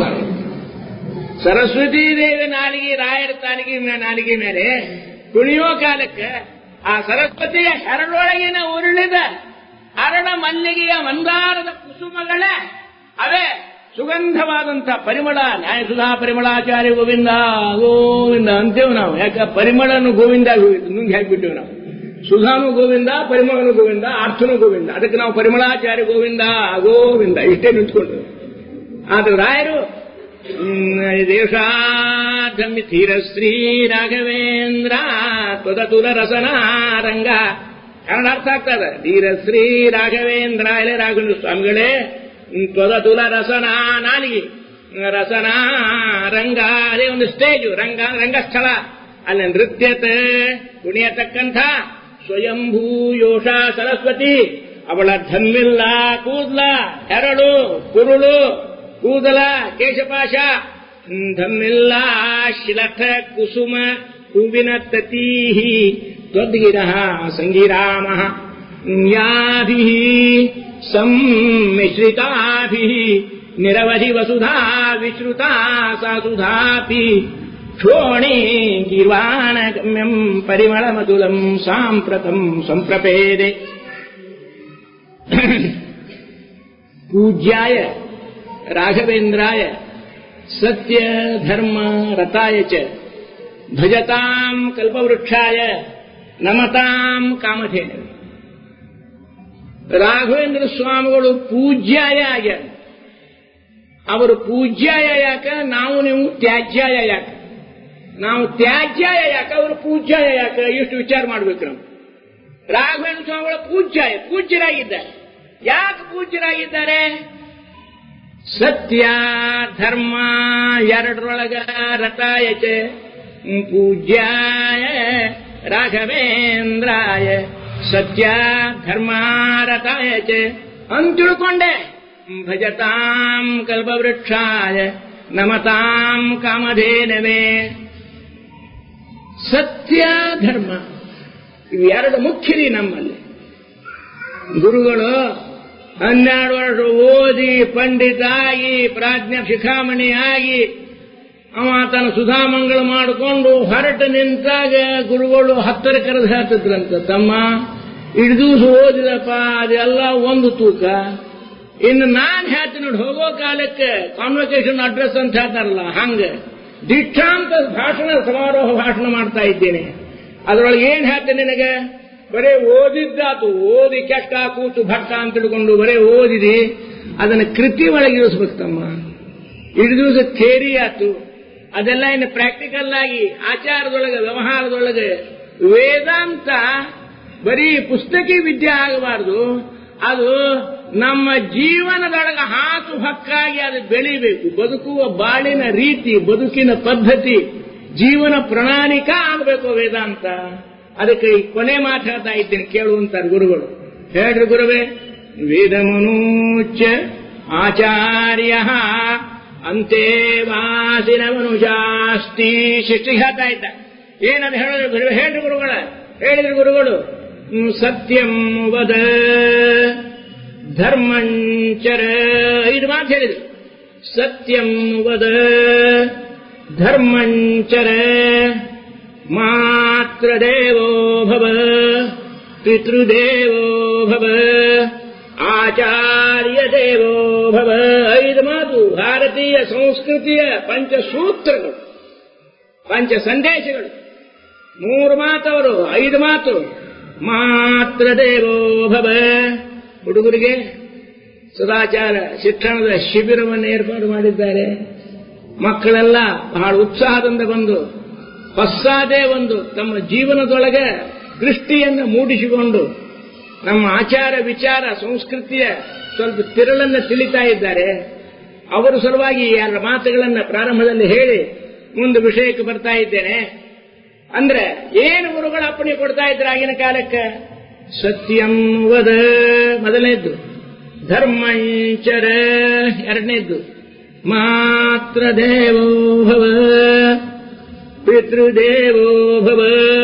ಸರಸ್ವತೀ ದೇವಿ ನಾಲಿಗೆ, ರಾಯರ ನಾಲಿಗೆ ಮೇಲೆ ಕುಣಿಯೋ ಕಾಲಕ್ಕೆ ಆ ಸರಸ್ವತಿಯ ಹೆರಳೊಳಗಿನ ಉರುಳಿದ ಅರಳ ಮಲ್ಲಿಗೆಯ ಮಂದಾರದ ಕುಸುಮಗಳೇ ಅವೇ ಸುಗಂಧವಾದಂಥ ಪರಿಮಳ. ನ್ಯಾಯಸುಧಾ ಪರಿಮಳಾಚಾರ್ಯ ಗೋವಿಂದ ಗೋವಿಂದ ಅಂತೇವು ನಾವು. ಯಾಕೆ? ಪರಿಮಳನು ಗೋವಿಂದ ನುಂಗಿ ಹಾಕಿಬಿಟ್ಟೇವೆ ನಾವು. ಸುಧಾನು ಗೋವಿಂದ, ಪರಿಮಳನು ಗೋವಿಂದ, ಅರ್ಥನು ಗೋವಿಂದ. ಅದಕ್ಕೆ ನಾವು ಪರಿಮಳಾಚಾರ್ಯ ಗೋವಿಂದ ಗೋವಿಂದ ಇಷ್ಟೇ ನಿಂತ್ಕೊಂಡ್ರು. ಆದ್ರೆ ರಾಯರು ದೇಶಾಧಮಿಥಿರ ಶ್ರೀ ರಾಘವೇಂದ್ರ ತ್ವದತುಲ ರಸನಾರಂಗ. ಕನ್ನಡ ಅರ್ಥ ಆಗ್ತದೆ. ಧೀರ ಶ್ರೀ ರಾಘವೇಂದ್ರ ಎಲೆ ರಾಘವೇಂದ್ರ ಸ್ವಾಮಿಗಳೇ ತ್ವದತುಲ ರಸನಾ ನಾಲಿಗೆ, ರಸನಾ ರಂಗ ಅದೇ ಒಂದು ಸ್ಟೇಜು, ರಂಗಸ್ಥಳ. ಅಲ್ಲಿ ನೃತ್ಯತೆ ಕುಣಿಯತಕ್ಕಂಥ ಸ್ವಯಂಭೂ ಯೋಷ ಸರಸ್ವತಿ. ಅವಳ ಧನ್ವಿಲ್ಲ, ಕೂದಲ, ಹೆರಳು, ಕುರುಳು, ಕೂದಲ, ಕೇಶಪಾಶ, ಧನ್ವಿಲ್ಲ, ಶಿಲಠ, ಕುಸುಮ, ಹೂವಿನ ತತೀಹಿ ತ್ವದ್ಗಿರಃ ಸಂಗಿರಾಮಃ ಯಾಭಿಃ ಸಮ್ಮಿಶ್ರಿತಾಭಿಃ ನಿರವಧಿ ವಸುಧಾ ವಿಶ್ರುತಾ ಸಾ ಸುಧಾಪಿ ಕ್ಷೋಣಿ ಗೀರ್ವಾಣಗಮ್ಯಂ ಪರಿಮಳಮತುಲಂ ಸಾಂಪ್ರತಂ ಸಂಪ್ರಪೇದೆ. ಪೂಜ್ಯಾಯ ರಾಘವೇಂದ್ರಾಯ ಸತ್ಯ ಧರ್ಮ ರತಾಯ ಚ ಭಜತಾಂ ಕಲ್ಪವೃಕ್ಷಾಯ ನಮತಾಂ ಕಾಮಧೇನವೇ. ರಾಘವೇಂದ್ರ ಸ್ವಾಮಿಗಳು ಪೂಜ್ಯಾಯ ಆಗ್ಯಾರ. ಅವರು ಪೂಜ್ಯಾಯ ಯಾಕ? ನಾವು ನೀವು ತ್ಯಾಜ್ಯಾಯ ಯಾಕ? ನಾವು ತ್ಯಾಜ್ಯಾಯ ಯಾಕ? ಅವರು ಪೂಜ್ಯಾಯ ಯಾಕ? ಇಷ್ಟು ವಿಚಾರ ಮಾಡ್ಬೇಕು ನಾವು. ರಾಘವೇಂದ್ರ ಸ್ವಾಮಿಗಳು ಪೂಜ್ಯರಾಗಿದ್ದಾರೆ. ಯಾಕೆ ಪೂಜ್ಯರಾಗಿದ್ದಾರೆ? ಸತ್ಯ ಧರ್ಮ ಎರಡರೊಳಗ ರತಾಯಚ ಪೂಜ್ಯಾಯ ರಾಘವೇಂದ್ರಾಯ ಸತ್ಯ ಧರ್ಮ ರತಾಯಚ ಅಂತ ತಿಳ್ಕೊಂಡೆ. ಭಜತಾಂ ಕಲ್ಪವೃಕ್ಷಾಯ ನಮತಾಂ ಕಾಮಧೇನವೇ. ಸತ್ಯ ಧರ್ಮ ಇವೆರಡು ಮುಖ್ಯರಿ ನಮ್ಮಲ್ಲಿ. ಗುರುಗಳು 12 ವರ್ಷ ಓದಿ ಪಂಡಿತ ಆಗಿ ಪ್ರಾಜ್ಞ ಶಿಖಾಮಣಿ ಆಗಿ ಅವ ತನ್ನ ಸುಧಾಮಂಗಳ ಮಾಡಿಕೊಂಡು ಹೊರಟು ನಿಂತಾಗ ಗುರುಗಳು 10 ಕರೆದು ಹೇಳ್ತಿದ್ರಂತ, ತಮ್ಮ ಇಡೀ ದಿವಸ ಓದಿದಪ್ಪ ಅದೆಲ್ಲ ಒಂದು ತೂಕ. ಇನ್ನು ನಾನು ಹೇಳ್ತೀನಿ ನೋಡಿ, ಹೋಗೋ ಕಾಲಕ್ಕೆ ಕಾನ್ವೊಕೇಶನ್ ಅಡ್ರೆಸ್ ಅಂತ ಹೇಳ್ತಾರಲ್ಲ ಹಂಗ ದೀಕ್ಷಾಂತ ಭಾಷಣ ಸಮಾರೋಹ ಭಾಷಣ ಮಾಡ್ತಾ ಇದ್ದೇನೆ. ಅದರೊಳಗೆ ಏನ್ ಹೇಳ್ತೇನೆ ನಿನಗೆ? ಬರೇ ಓದಿದ್ದಾತು, ಓದಿ ಕೆಟ್ಟ ಕೂತು ಭಟ್ಟ ಅಂತ ತಿಳ್ಕೊಂಡು ಬರೇ ಓದಿದಿ, ಅದನ್ನ ಕೃತಿ ಒಳಗೆ ಇಳಿಸ್ಬೇಕು ತಮ್ಮ. ಇಡೀ ದಿವಸ ಥಿಯರಿ ಆತು, ಅದೆಲ್ಲ ಇನ್ನು ಪ್ರಾಕ್ಟಿಕಲ್ ಆಗಿ ಆಚಾರದೊಳಗೆ ವ್ಯವಹಾರದೊಳಗೆ ವೇದಾಂತ ಬರೀ ಪುಸ್ತಕಿ ವಿದ್ಯೆ ಆಗಬಾರದು. ಅದು ನಮ್ಮ ಜೀವನದೊಳಗೆ ಹಾಸು ಹಕ್ಕಾಗಿ ಅದು ಬೆಳಿಬೇಕು. ಬದುಕುವ ಬಾಳಿನ ರೀತಿ, ಬದುಕಿನ ಪದ್ಧತಿ, ಜೀವನ ಪ್ರಣಾಳಿಕ ಆಗಬೇಕು ವೇದಾಂತ. ಅದಕ್ಕೆ ಈ ಕೊನೆ ಮಾತಾಡ್ತಾ ಇದ್ದೇನೆ, ಕೇಳುವಂತಾರೆ ಗುರುಗಳು. ಹೇಳ್ರಿ ಗುರುವೇ, ವೇದಮನೂಚ ಆಚಾರ್ಯ ಅಂತೇವಾಸಿನ ಮನುಜಾಸ್ತಿ ಸೃಷ್ಟಿ ಹೇಳ್ತಾ ಇದ್ದ. ಏನದು ಹೇಳಿದ್ರು ಹೇಳ್ರಿ ಗುರುಗಳ, ಹೇಳಿದ್ರು ಗುರುಗಳು, ಸತ್ಯಂ ವದ ಧರ್ಮಂಚರ, 5 ಮಾತು ಹೇಳಿದ್ರು. ಸತ್ಯಂ ವದ ಧರ್ಮಂಚರ ಮಾತ್ರ ದೇವೋ ಭವ ಪಿತೃದೇವೋ ಭವ ಆಚಾರ್ಯ ದೇವೋ ಭವ. 5 ಮಾತು ಭಾರತೀಯ ಸಂಸ್ಕೃತಿಯ ಪಂಚಸೂತ್ರಗಳು, ಪಂಚ ಸಂದೇಶಗಳು. 3 ಮಾತವರು, 5 ಮಾತು. ಮಾತ್ರ ದೇವೋ ಭವ. ಹುಡುಗರಿಗೆ ಸದಾಚಾರ ಶಿಕ್ಷಣದ ಶಿಬಿರವನ್ನು ಏರ್ಪಾಡು ಮಾಡಿದ್ದಾರೆ. ಮಕ್ಕಳೆಲ್ಲ ಬಹಳ ಉತ್ಸಾಹದಿಂದ ಬಂದು ಹೊಸದೇ ಒಂದು ತಮ್ಮ ಜೀವನದೊಳಗೆ ದೃಷ್ಟಿಯನ್ನು ಮೂಡಿಸಿಕೊಂಡು ನಮ್ಮ ಆಚಾರ ವಿಚಾರ ಸಂಸ್ಕೃತಿಯ ಸ್ವಲ್ಪ ತಿರುಳನ್ನು ತಿಳಿತಾ ಇದ್ದಾರೆ. ಅವರ ಸಲುವಾಗಿ 2 ಮಾತುಗಳನ್ನು ಪ್ರಾರಂಭದಲ್ಲಿ ಹೇಳಿ ಮುಂದೆ ವಿಷಯಕ್ಕೆ ಬರ್ತಾ ಇದ್ದೇನೆ. ಅಂದ್ರೆ ಏನು ಗುರುಗಳ ಅಪ್ಪಣೆ ಕೊಡ್ತಾ ಇದ್ರು ಆಗಿನ ಕಾಲಕ್ಕೆ? ಸತ್ಯಂ ವದ ಮೊದಲನೇದ್ದು, ಧರ್ಮಂಚರ ಎರಡನೇದ್ದು, ಮಾತ್ರ ದೇವೋ ಭವ ಪಿತೃದೇವೋ ಭವ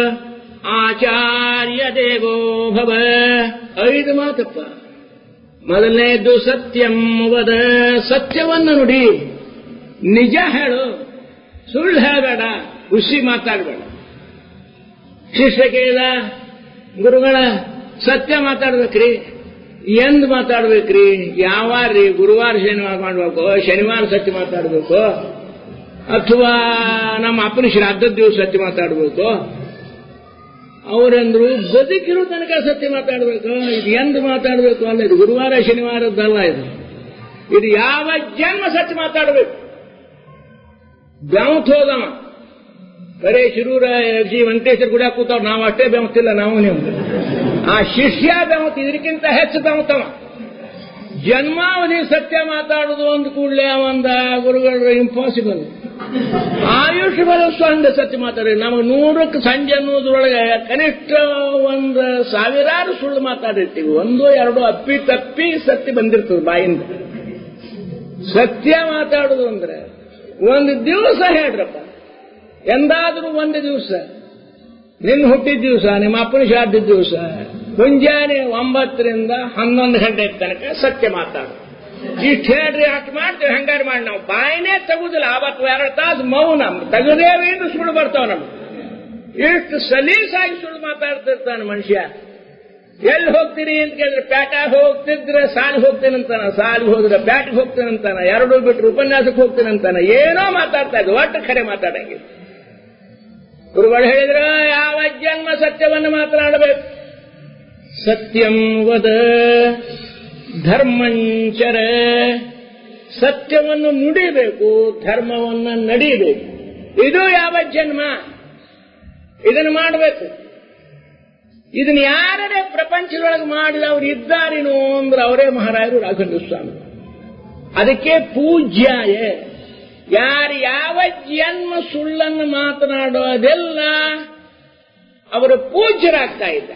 ಆಚಾರ್ಯ ದೇವೋ ಭವ. 5 ಮಾತಪ್ಪ. ಮೊದಲನೇದ್ದು ಸತ್ಯಂ ವದ, ಸತ್ಯವನ್ನು ನುಡಿ, ನಿಜ ಹೇಳು, ಸುಳ್ಳು ಹೇಳಬೇಡ, ಹುಸಿ ಮಾತಾಡಬೇಡ. ಶಿಷ್ಯ ಕೇಳಿದ, ಗುರುಗಳ ಸತ್ಯ ಮಾತಾಡ್ಬೇಕ್ರಿ, ಎಂದ್ ಮಾತಾಡ್ಬೇಕ್ರಿ? ಯಾವಾರ ರೀ? ಗುರುವಾರ ಶನಿವಾರ ಮಾಡ್ಬೇಕು, ಶನಿವಾರ ಸತ್ಯ ಮಾತಾಡ್ಬೇಕು, ಅಥವಾ ನಮ್ಮ ಅಪ್ಪನ ಶ್ರಾದ್ದದ ದಿವಸ ಸತ್ಯ ಮಾತಾಡ್ಬೇಕು? ಅವರಂದ್ರು ಬದುಕಿರೋ ತನಕ ಸತ್ಯ ಮಾತಾಡ್ಬೇಕು. ಇದು ಎಂದ್ ಮಾತಾಡ್ಬೇಕು ಅಲ್ಲ, ಇದು ಗುರುವಾರ ಶನಿವಾರದ್ದಲ್ಲ, ಇದು ಯಾವ ಜನ್ಮ ಸತ್ಯ ಮಾತಾಡ್ಬೇಕು. ಬೆಂತ್ ಹೋದವ ಬರೇ ಶಿರೂರ ಜಿ ವೆಂಕಟೇಶ್ವರ ಗುಡಿ ಕೂತಾವ್, ನಾವು ಅಷ್ಟೇ ಬೆಂತಿಲ್ಲ, ನಾವು ನೀವು. ಆ ಶಿಷ್ಯ ಬೆಂತ್ ಇದಕ್ಕಿಂತ ಹೆಚ್ಚು ಬೆಂತವ. ಜನ್ಮಾವಧಿ ಸತ್ಯ ಮಾತಾಡುದು ಒಂದು ಕೂಡಲೇ ಅವಂದ ಗುರುಗಳು ಇಂಪಾಸಿಬಲ್. ಆಯುಷ್ ಬರೋಷ್ಟು ಹಂಗೆ ಸತ್ಯ ಮಾತಾಡಿ. ನಮಗೆ 100ಕ್ಕೆ ಸಂಜೆ ಅನ್ನೋದ್ರೊಳಗೆ ಕನಿಷ್ಠ 1,000 ಸುಳ್ಳು ಮಾತಾಡಿರ್ತೀವಿ. 1-2 ಅಪ್ಪಿ ತಪ್ಪಿ ಸತ್ಯ ಬಂದಿರ್ತದೆ ಬಾಯಿಂದ. ಸತ್ಯ ಮಾತಾಡುದು ಅಂದ್ರೆ ಒಂದು ದಿವಸ ಹೇಳ್ರಪ್ಪ, ಎಂದಾದ್ರೂ ಒಂದು ದಿವಸ, ನಿನ್ನ ಹುಟ್ಟಿದ ದಿವಸ, ನಿಮ್ಮ ಅಪ್ಪನ ಶ್ರಾದ್ದದ ದಿವಸ, ಮುಂಜಾನೆ 9ರಿಂದ 11 ಗಂಟೆ ತನಕ ಸತ್ಯ ಮಾತಾಡು. ಇಷ್ಟು ಹೇಳ್ರಿ, ಅಷ್ಟು ಮಾಡ್ತೇವೆ, ಹಂಗಾರೆ ಮಾಡಿ. ನಾವು ಬಾಯಿನೇ ತಗುದಿಲ್ಲ. ಆವತ್ತು 2 ತಾಸು ಮೌನ ತೆಗೆದೇವಿ, ಇನ್ನು ಸುಳ್ಳು ಬರ್ತಾವ ನಮ್ಗೆ. ಇಷ್ಟು ಸಲೀಸಾಗಿ ಸುಳ್ಳು ಮಾತಾಡ್ತಿರ್ತಾನೆ ಮನುಷ್ಯ. ಎಲ್ಲಿ ಹೋಗ್ತೀರಿ ಅಂತ ಕೇಳಿದ್ರೆ, ಪೇಟ ಹೋಗ್ತಿದ್ರೆ ಸಾಲಿಗೆ ಹೋಗ್ತೇನಂತಾನ, ಸಾಲಿಗೆ ಹೋದ್ರೆ ಬ್ಯಾಟಿಗೆ ಹೋಗ್ತೇನಂತಾನ, 2 ಬಿಟ್ಟರೆ ಉಪನ್ಯಾಸಕ್ಕೆ ಹೋಗ್ತೇನಂತಾನ, ಏನೋ ಮಾತಾಡ್ತಾ ಇದ್ದ, ಒಟ್ಟು ಖರೆ ಮಾತಾಡಂಗಿಲ್ಲ. ಗುರುಗಳು ಹೇಳಿದ್ರ ಯಾವ ಜನ್ಮ ಸತ್ಯವನ್ನು ಮಾತನಾಡಬೇಕು. ಸತ್ಯಂ ವದ ಧರ್ಮಂಚರ, ಸತ್ಯವನ್ನು ನುಡಿಬೇಕು, ಧರ್ಮವನ್ನು ನಡೀಬೇಕು. ಇದು ಯಾವ ಜನ್ಮ, ಇದನ್ನು ಮಾಡಬೇಕು. ಇದನ್ನ ಯಾರೇ ಪ್ರಪಂಚದೊಳಗೆ ಮಾಡಿದವರು ಇದ್ದಾರೇನೋ ಅಂದ್ರೆ ಅವರೇ ಮಹಾರಾಜರು ರಾಘವೇಂದ್ರ ಸ್ವಾಮಿ. ಅದಕ್ಕೆ ಪೂಜ್ಯಾಯ. ಯಾರು ಯಾವ ಜನ್ಮ ಸುಳ್ಳನ್ನು ಮಾತನಾಡೋದೆಲ್ಲ ಅವರು ಪೂಜ್ಯರಾಗ್ತಾ ಇದ್ದಾರೆ.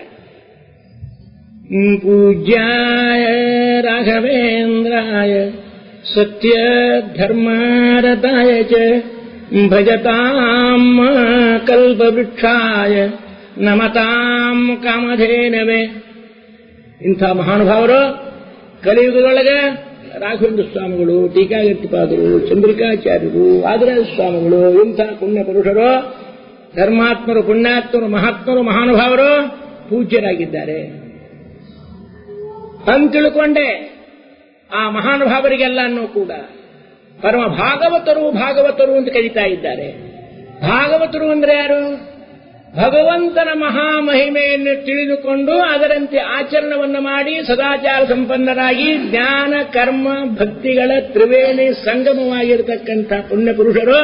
ಪೂಜ್ಯಾಯ ರಾಘವೇಂದ್ರಾಯ ಸತ್ಯ ಧರ್ಮರತಾಯ ಚ ಭಜತಾಂ ಕಲ್ಪವೃಕ್ಷಾಯ ನಮತಾಂ ಕಾಮಧೇನವೇ. ಇಂಥ ಮಹಾನುಭಾವರು ಕಲಿಯುಗದೊಳಗೆ ರಾಘವೇಂದ್ರ ಸ್ವಾಮಿಗಳು, ಟೀಕಾಗಟ್ಟಿಪಾದರು, ಚಂದ್ರಿಕಾಚಾರ್ಯರು, ವಾದರಾಜ ಸ್ವಾಮಿಗಳು, ಇಂಥ ಪುಣ್ಯ ಪುರುಷರು, ಧರ್ಮಾತ್ಮರು, ಪುಣ್ಯಾತ್ಮರು, ಮಹಾತ್ಮರು, ಮಹಾನುಭಾವರು ಪೂಜ್ಯರಾಗಿದ್ದಾರೆ ಅಂತ ತಿಳ್ಕೊಂಡೆ ಆ ಮಹಾನುಭಾವರಿಗೆಲ್ಲನ್ನೂ ಕೂಡ ಪರಮ ಭಾಗವತರು ಅಂತ ಕರೀತಾ ಇದ್ದಾರೆ. ಭಾಗವತರು ಅಂದ್ರೆ ಯಾರು? ಭಗವಂತನ ಮಹಾಮಹಿಮೆಯನ್ನು ತಿಳಿದುಕೊಂಡು ಅದರಂತೆ ಆಚರಣವನ್ನು ಮಾಡಿ ಸದಾಚಾರ ಸಂಪನ್ನರಾಗಿ ಜ್ಞಾನ ಕರ್ಮ ಭಕ್ತಿಗಳ ತ್ರಿವೇಣಿ ಸಂಗಮವಾಗಿರತಕ್ಕಂಥ ಪುಣ್ಯ ಪುರುಷರು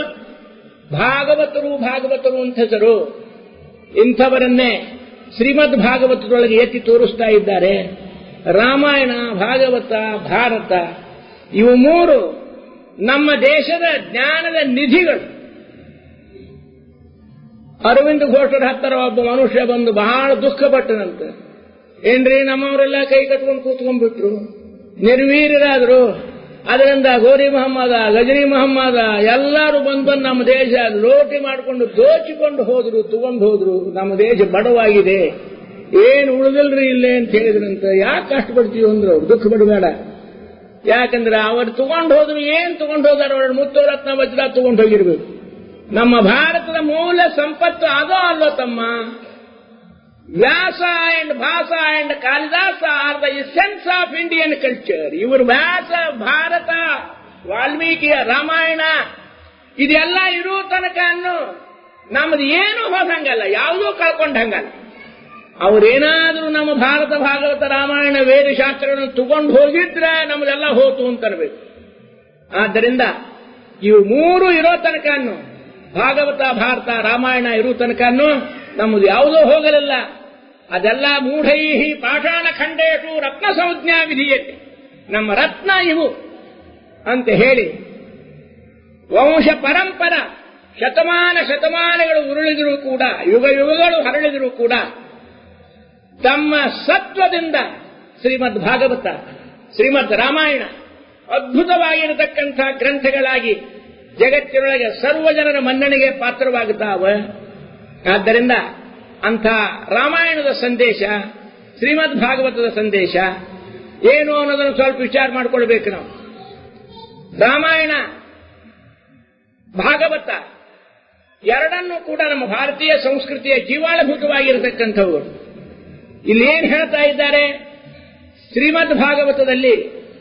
ಭಾಗವತರು ಅಂತ ಹೆಸರು. ಇಂಥವರನ್ನೇ ಶ್ರೀಮದ್ ಭಾಗವತದೊಳಗೆ ಎತ್ತಿ ತೋರಿಸ್ತಾ ಇದ್ದಾರೆ. ರಾಮಾಯಣ, ಭಾಗವತ, ಭಾರತ ಇವು ಮೂರು ನಮ್ಮ ದೇಶದ ಜ್ಞಾನದ ನಿಧಿಗಳು. ಅರವಿಂದ ಘೋಷರ ಹತ್ತಿರ ಒಬ್ಬ ಮನುಷ್ಯ ಬಂದು ಬಹಳ ದುಃಖಪಟ್ಟನಂತೆ. ಏನ್ರಿ, ನಮ್ಮವರೆಲ್ಲ ಕೈ ಕಟ್ಕೊಂಡು ಕೂತ್ಕೊಂಡ್ಬಿಟ್ರು, ನಿರ್ವೀರ್ಯರಾದ್ರು. ಅದರಿಂದ ಗೋರಿ ಮೊಹಮ್ಮದ, ಗಜರಿ ಮೊಹಮ್ಮದ ಎಲ್ಲರೂ ಬಂದು ನಮ್ಮ ದೇಶ ಲೋಟಿ ಮಾಡಿಕೊಂಡು ದೋಚಿಕೊಂಡು ಹೋದ್ರು, ತಗೊಂಡು ಹೋದ್ರು. ನಮ್ಮ ದೇಶ ಬಡವಾಗಿದೆ, ಏನು ಉಳಿದಿಲ್ರಿ ಇಲ್ಲೇ ಅಂತ ಹೇಳಿದ್ರಂತ. ಯಾಕೆ ಕಷ್ಟಪಡ್ತೀವಿ ಅಂದ್ರು. ದುಃಖ ಪಡಬೇಡ, ಯಾಕಂದ್ರೆ ಅವರು ತಗೊಂಡು ಹೋದ್ರು. ಏನ್ ತಗೊಂಡು ಹೋದಾರ? ಅವ್ರ ಮುತ್ತು ರತ್ನ ವಜ್ರ ತಗೊಂಡು ಹೋಗಿರ್ಬೇಕು. ನಮ್ಮ ಭಾರತದ ಮೂಲ ಸಂಪತ್ತು ಅದೋ ಅಲ್ವೋ ತಮ್ಮ. Vyasa and Bhasa and Kalidasa are the essence of Indian culture. ಇವರು ವ್ಯಾಸ, ಭಾರತ, ವಾಲ್ಮೀಕಿಯ ರಾಮಾಯಣ ಇದೆಲ್ಲ ಇರೋ ತನಕ ನಮ್ದು ಏನೂ ಹೋದಂಗಲ್ಲ, ಯಾವುದೂ ಕಳ್ಕೊಂಡಂಗಲ್ಲ. ಅವರೇನಾದ್ರೂ ನಮ್ಮ ಭಾರತ, ಭಾಗವತ, ರಾಮಾಯಣ, ವೇದಶಾಸ್ತ್ರಗಳನ್ನು ತಗೊಂಡು ಹೋಗಿದ್ರೆ ನಮ್ದೆಲ್ಲ ಹೋತು ಅಂತನ್ಬೇಕು. ಆದ್ದರಿಂದ ಇವು ಮೂರು ಇರೋ ತನಕ, ಭಾಗವತ, ಭಾರತ, ರಾಮಾಯಣ ಇರೋ ತನಕ ನಮ್ಮದು ಯಾವುದೋ ಹೋಗಲಿಲ್ಲ. ಅದೆಲ್ಲ ಮೂಢೈಹಿ ಪಾಷಾಣ ಖಂಡೇಶು ರತ್ನ ಸಂಜ್ಞಾ ವಿಧಿಯತೆ, ನಮ್ಮ ರತ್ನ ಇವು ಅಂತ ಹೇಳಿ ವಂಶ ಪರಂಪರ ಶತಮಾನಗಳು ಉರುಳಿದರೂ ಕೂಡ, ಯುಗ ಯುಗಗಳು ಹರಳಿದರೂ ಕೂಡ ತಮ್ಮ ಸತ್ವದಿಂದ ಶ್ರೀಮದ್ ಭಾಗವತ, ಶ್ರೀಮದ್ ರಾಮಾಯಣ ಅದ್ಭುತವಾಗಿರತಕ್ಕಂಥ ಗ್ರಂಥಗಳಾಗಿ ಜಗತ್ತಿನೊಳಗೆ ಸರ್ವಜನರ ಮನ್ನಣೆಗೆ ಪಾತ್ರವಾಗುತ್ತಾವೆ. ಆದ್ದರಿಂದ ಅಂಥ ರಾಮಾಯಣದ ಸಂದೇಶ, ಶ್ರೀಮದ್ ಭಾಗವತದ ಸಂದೇಶ ಏನು ಅನ್ನೋದನ್ನು ಸ್ವಲ್ಪ ವಿಚಾರ ಮಾಡಿಕೊಳ್ಬೇಕು ನಾವು. ರಾಮಾಯಣ, ಭಾಗವತ ಎರಡನ್ನೂ ಕೂಡ ನಮ್ಮ ಭಾರತೀಯ ಸಂಸ್ಕೃತಿಯ ಜೀವಾಳಭೂತವಾಗಿರತಕ್ಕಂಥವು. ಇಲ್ಲೇನು ಹೇಳ್ತಾ ಇದ್ದಾರೆ? ಶ್ರೀಮದ್ ಭಾಗವತದಲ್ಲಿ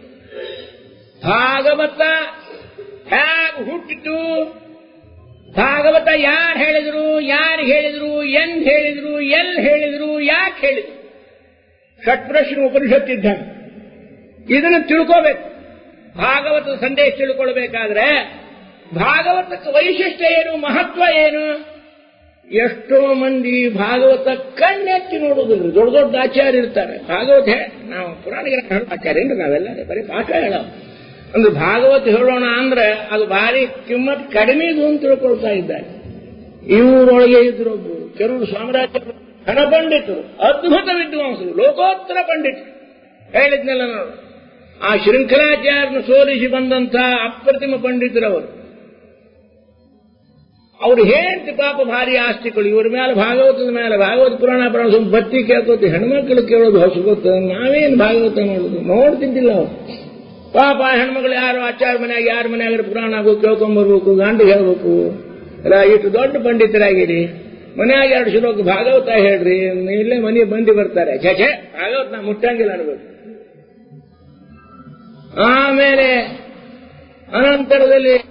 ಭಾಗವತ ಹೇಗೆ ಹುಟ್ಟಿತು, ಭಾಗವತ ಯಾರು ಹೇಳಿದ್ರು, ಯಾರಿಗೆ ಹೇಳಿದ್ರು, ಎಂದ್ ಹೇಳಿದ್ರು, ಎಲ್ಲಿ ಹೇಳಿದ್ರು, ಯಾಕೆ ಹೇಳಿದ್ರು, ಷಟ್ಪ್ರಶ್ನ ಉಪನಿಷತ್ತಿದ್ದಂಗೆ ಇದನ್ನು ತಿಳ್ಕೋಬೇಕು. ಭಾಗವತದ ಸಂದೇಶ ತಿಳ್ಕೊಳ್ಬೇಕಾದ್ರೆ ಭಾಗವತಕ್ಕೆ ವೈಶಿಷ್ಟ್ಯ ಏನು, ಮಹತ್ವ ಏನು? ಎಷ್ಟೋ ಮಂದಿ ಭಾಗವತ ಕಣ್ಣೆತ್ತಿ ನೋಡುವುದಿಲ್ಲ. ದೊಡ್ಡ ದೊಡ್ಡ ಆಚಾರ್ಯ ಇರ್ತಾರೆ, ಭಾಗವತ ನಾವು ಪುರಾಣಿಕರ ಆಚಾರ್ಯ ಏನ್ರಿ, ನಾವೆಲ್ಲ ಬರೀ ಪಾಠ ಹೇಳೋ. ಒಂದು ಭಾಗವತ ಹೇಳೋಣ ಅಂದ್ರೆ ಅದು ಭಾರಿ ಕಿಮ್ಮತ್ ಕಡಿಮೆದು ಅಂತ ತಿಳ್ಕೊಳ್ತಾ ಇದ್ದಾರೆ. ಇವರೊಳಗೆ ಇದ್ರು ಕೆಲವರು ಸಾಮ್ರಾಜ್ಯ ಘನಪಂಡಿತರು, ಅದ್ಭುತ ವಿದ್ವಾಂಸರು, ಲೋಕೋತ್ತರ ಪಂಡಿತರು. ಹೇಳಿದ್ನೆಲ್ಲ ನೋಡು, ಆ ಶೃಂಖಲಾಚಾರ್ಯನ ಸೋಲಿಸಿ ಬಂದಂಥ ಅಪ್ರತಿಮ ಪಂಡಿತರವರು. ಅವ್ರು ಹೇಳ್ತಿ ಪಾಪ ಭಾರಿ ಆಸ್ತಿಗಳು ಇವ್ರ ಮೇಲೆ, ಭಾಗವತದ ಮೇಲೆ. ಭಾಗವತ ಪುರಾಣ ಬತ್ತಿ ಕೇಳ್ಕೋತಿ, ಹೆಣ್ಮಕ್ಳು ಕೇಳೋದು ಹೊಸಗೊತ್ತ. ನಾವೇನು ಭಾಗವತ ನೋಡೋದು, ನೋಡ್ತಿದ್ದಿಲ್ಲ ಅವ್ರು. ಪಾಪ ಹೆಣ್ಮಕ್ಳು ಯಾರು ಆಚಾರ ಮನ್ಯಾಗ, ಯಾರ ಮನ್ಯಾಗ ಪುರಾಣ ಆಗೋ ಕೇಳ್ಕೊಂಬರ್ಬೇಕು, ಗಂಡಿಗೆ ಹೇಳ್ಬೇಕು. ಇಷ್ಟು ದೊಡ್ಡ ಪಂಡಿತರಾಗಿರಿ, ಮನ್ಯಾಗ 2 ಶ್ಲೋಕ ಭಾಗವತ ಹೇಳ್ರಿ, ಇಲ್ಲೇ ಮನೆ ಬಂದಿ ಬರ್ತಾರೆ. ಛೆ ಭಾಗವತ ನಾ ಮುಟ್ಟಂಗಿಲ್ಲ ಅನ್ಬೇಕು. ಆಮೇಲೆ ಅನಂತರದಲ್ಲಿ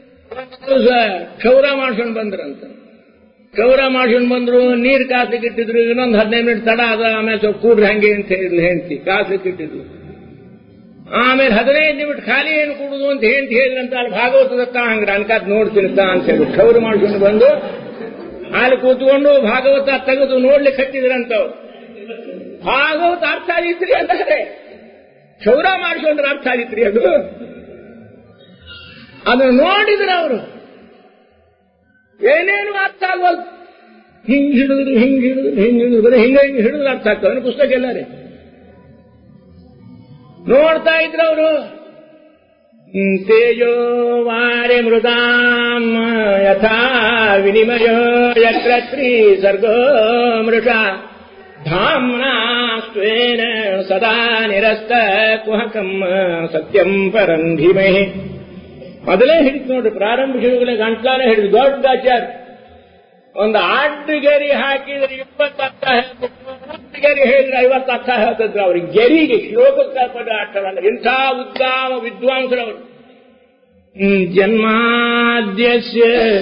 ಕ್ಷೌರ ಮಾಡ್ಸ್ಕೊಂಡು ಬಂದ್ರಂತ. ಕ್ಷೌರ ಮಾಡ್ಸ್ಕೊಂಡು ಬಂದ್ರು, ನೀರು ಕಾಸಕ್ಕೆ ಇಟ್ಟಿದ್ರು. ಇನ್ನೊಂದು 15 ಮಿನಿಟ್ ತಡ ಅದ, ಆಮೇಲೆ ಸ್ವಲ್ಪ ಕೂಡ್ರಿ ಹಂಗೆ ಅಂತ ಹೇಳಿದ್ರು ಹೆಂಡತಿ, ಕಾಸಕ್ಕೆ ಇಟ್ಟಿದ್ರು. ಆಮೇಲೆ 15 ನಿಮಿಷ ಖಾಲಿ ಏನು ಕೂಡುದು ಅಂತ ಹೇಳಿದ್ರಂತ. ಅಲ್ಲಿ ಭಾಗವತದ ಹಂಗ್ರ ಅನ್ಕಾತ್ ನೋಡ್ತೀನಿ ಅಂತ ಹೇಳಿ ಕ್ಷೌರ ಮಾಡ್ಸ್ಕೊಂಡು ಬಂದು ಅಲ್ಲಿ ಕೂತ್ಕೊಂಡು ಭಾಗವತ ತೆಗೆದು ನೋಡ್ಲಿಕ್ಕೆ ಹತ್ತಿದ್ರಂತವ್ರು. ಭಾಗವತ ಅರ್ಥ ಆಗಿತ್ರಿ ಅಂತಾರೆ, ಕ್ಷೌರ ಮಾಡಿಸ್ಕೊಂಡ್ರೆ ಅರ್ಥ ಆಗಿತ್ರಿ ಅದು. ಅದನ್ನು ನೋಡಿದ್ರೆ ಅವರು ಏನೇನು ಅರ್ಥ ಆಗೋದು. ಹಿಂಗ್ ಹಿಡಿದ್ರು, ಹಿಂಗ್ ಹಿಡಿದ್ರು, ಹಿಂಗ್ ಹಿಡಿದ್ರು, ಬರೀ ಹಿಂಗ ಹಿಡಿದ್ರೆ ಅರ್ಥ ಆಗ್ತವೆ ಪುಸ್ತಕ ಎಲ್ಲಾರೆ ನೋಡ್ತಾ ಇದ್ರು ಅವರು. ತೇಜೋ ವಾರೆ ಮೃದಾಂ ಯಥಾ ವಿನಿಮಯ ಯತ್ರ ಸರ್ಗೋ ಮೃಷ ಧಾಮ್ನಾ ಸ್ವೇನ ಸದಾ ನಿರಸ್ತ ಕುಹಕಂ ಸತ್ಯಂ ಪರಂ ಧೀಮಹಿ. ಮೊದಲೇ ಹಿಡಿತು ನೋಡ್ರಿ, ಪ್ರಾರಂಭಿಸಿದ ಗಂಟ್ಲಾನೆ ಹಿಡಿದು ದೊಡ್ಡ ಆಚಾರ. ಒಂದು ಆಡ್ಡುಗೆರಿ ಹಾಕಿದ್ರೆ 20 ಅರ್ಥ ಹೇಳ್ತಿದ್ರು, ಗೆರಿ ಹೇಳಿದ್ರೆ 50 ಅರ್ಥ ಹೇಳ್ತಿದ್ರು. ಅವ್ರಿಗೆ ಗೆರಿಗೆ ಶ್ಲೋಕಕ್ಕೆ ಪದ ಅರ್ಥವಲ್ಲ. ಇಂಥ ಉದ್ದಾಮ ವಿದ್ವಾಂಸರವರು. ಜನ್ಮಾದ್ಯಸ್ಯ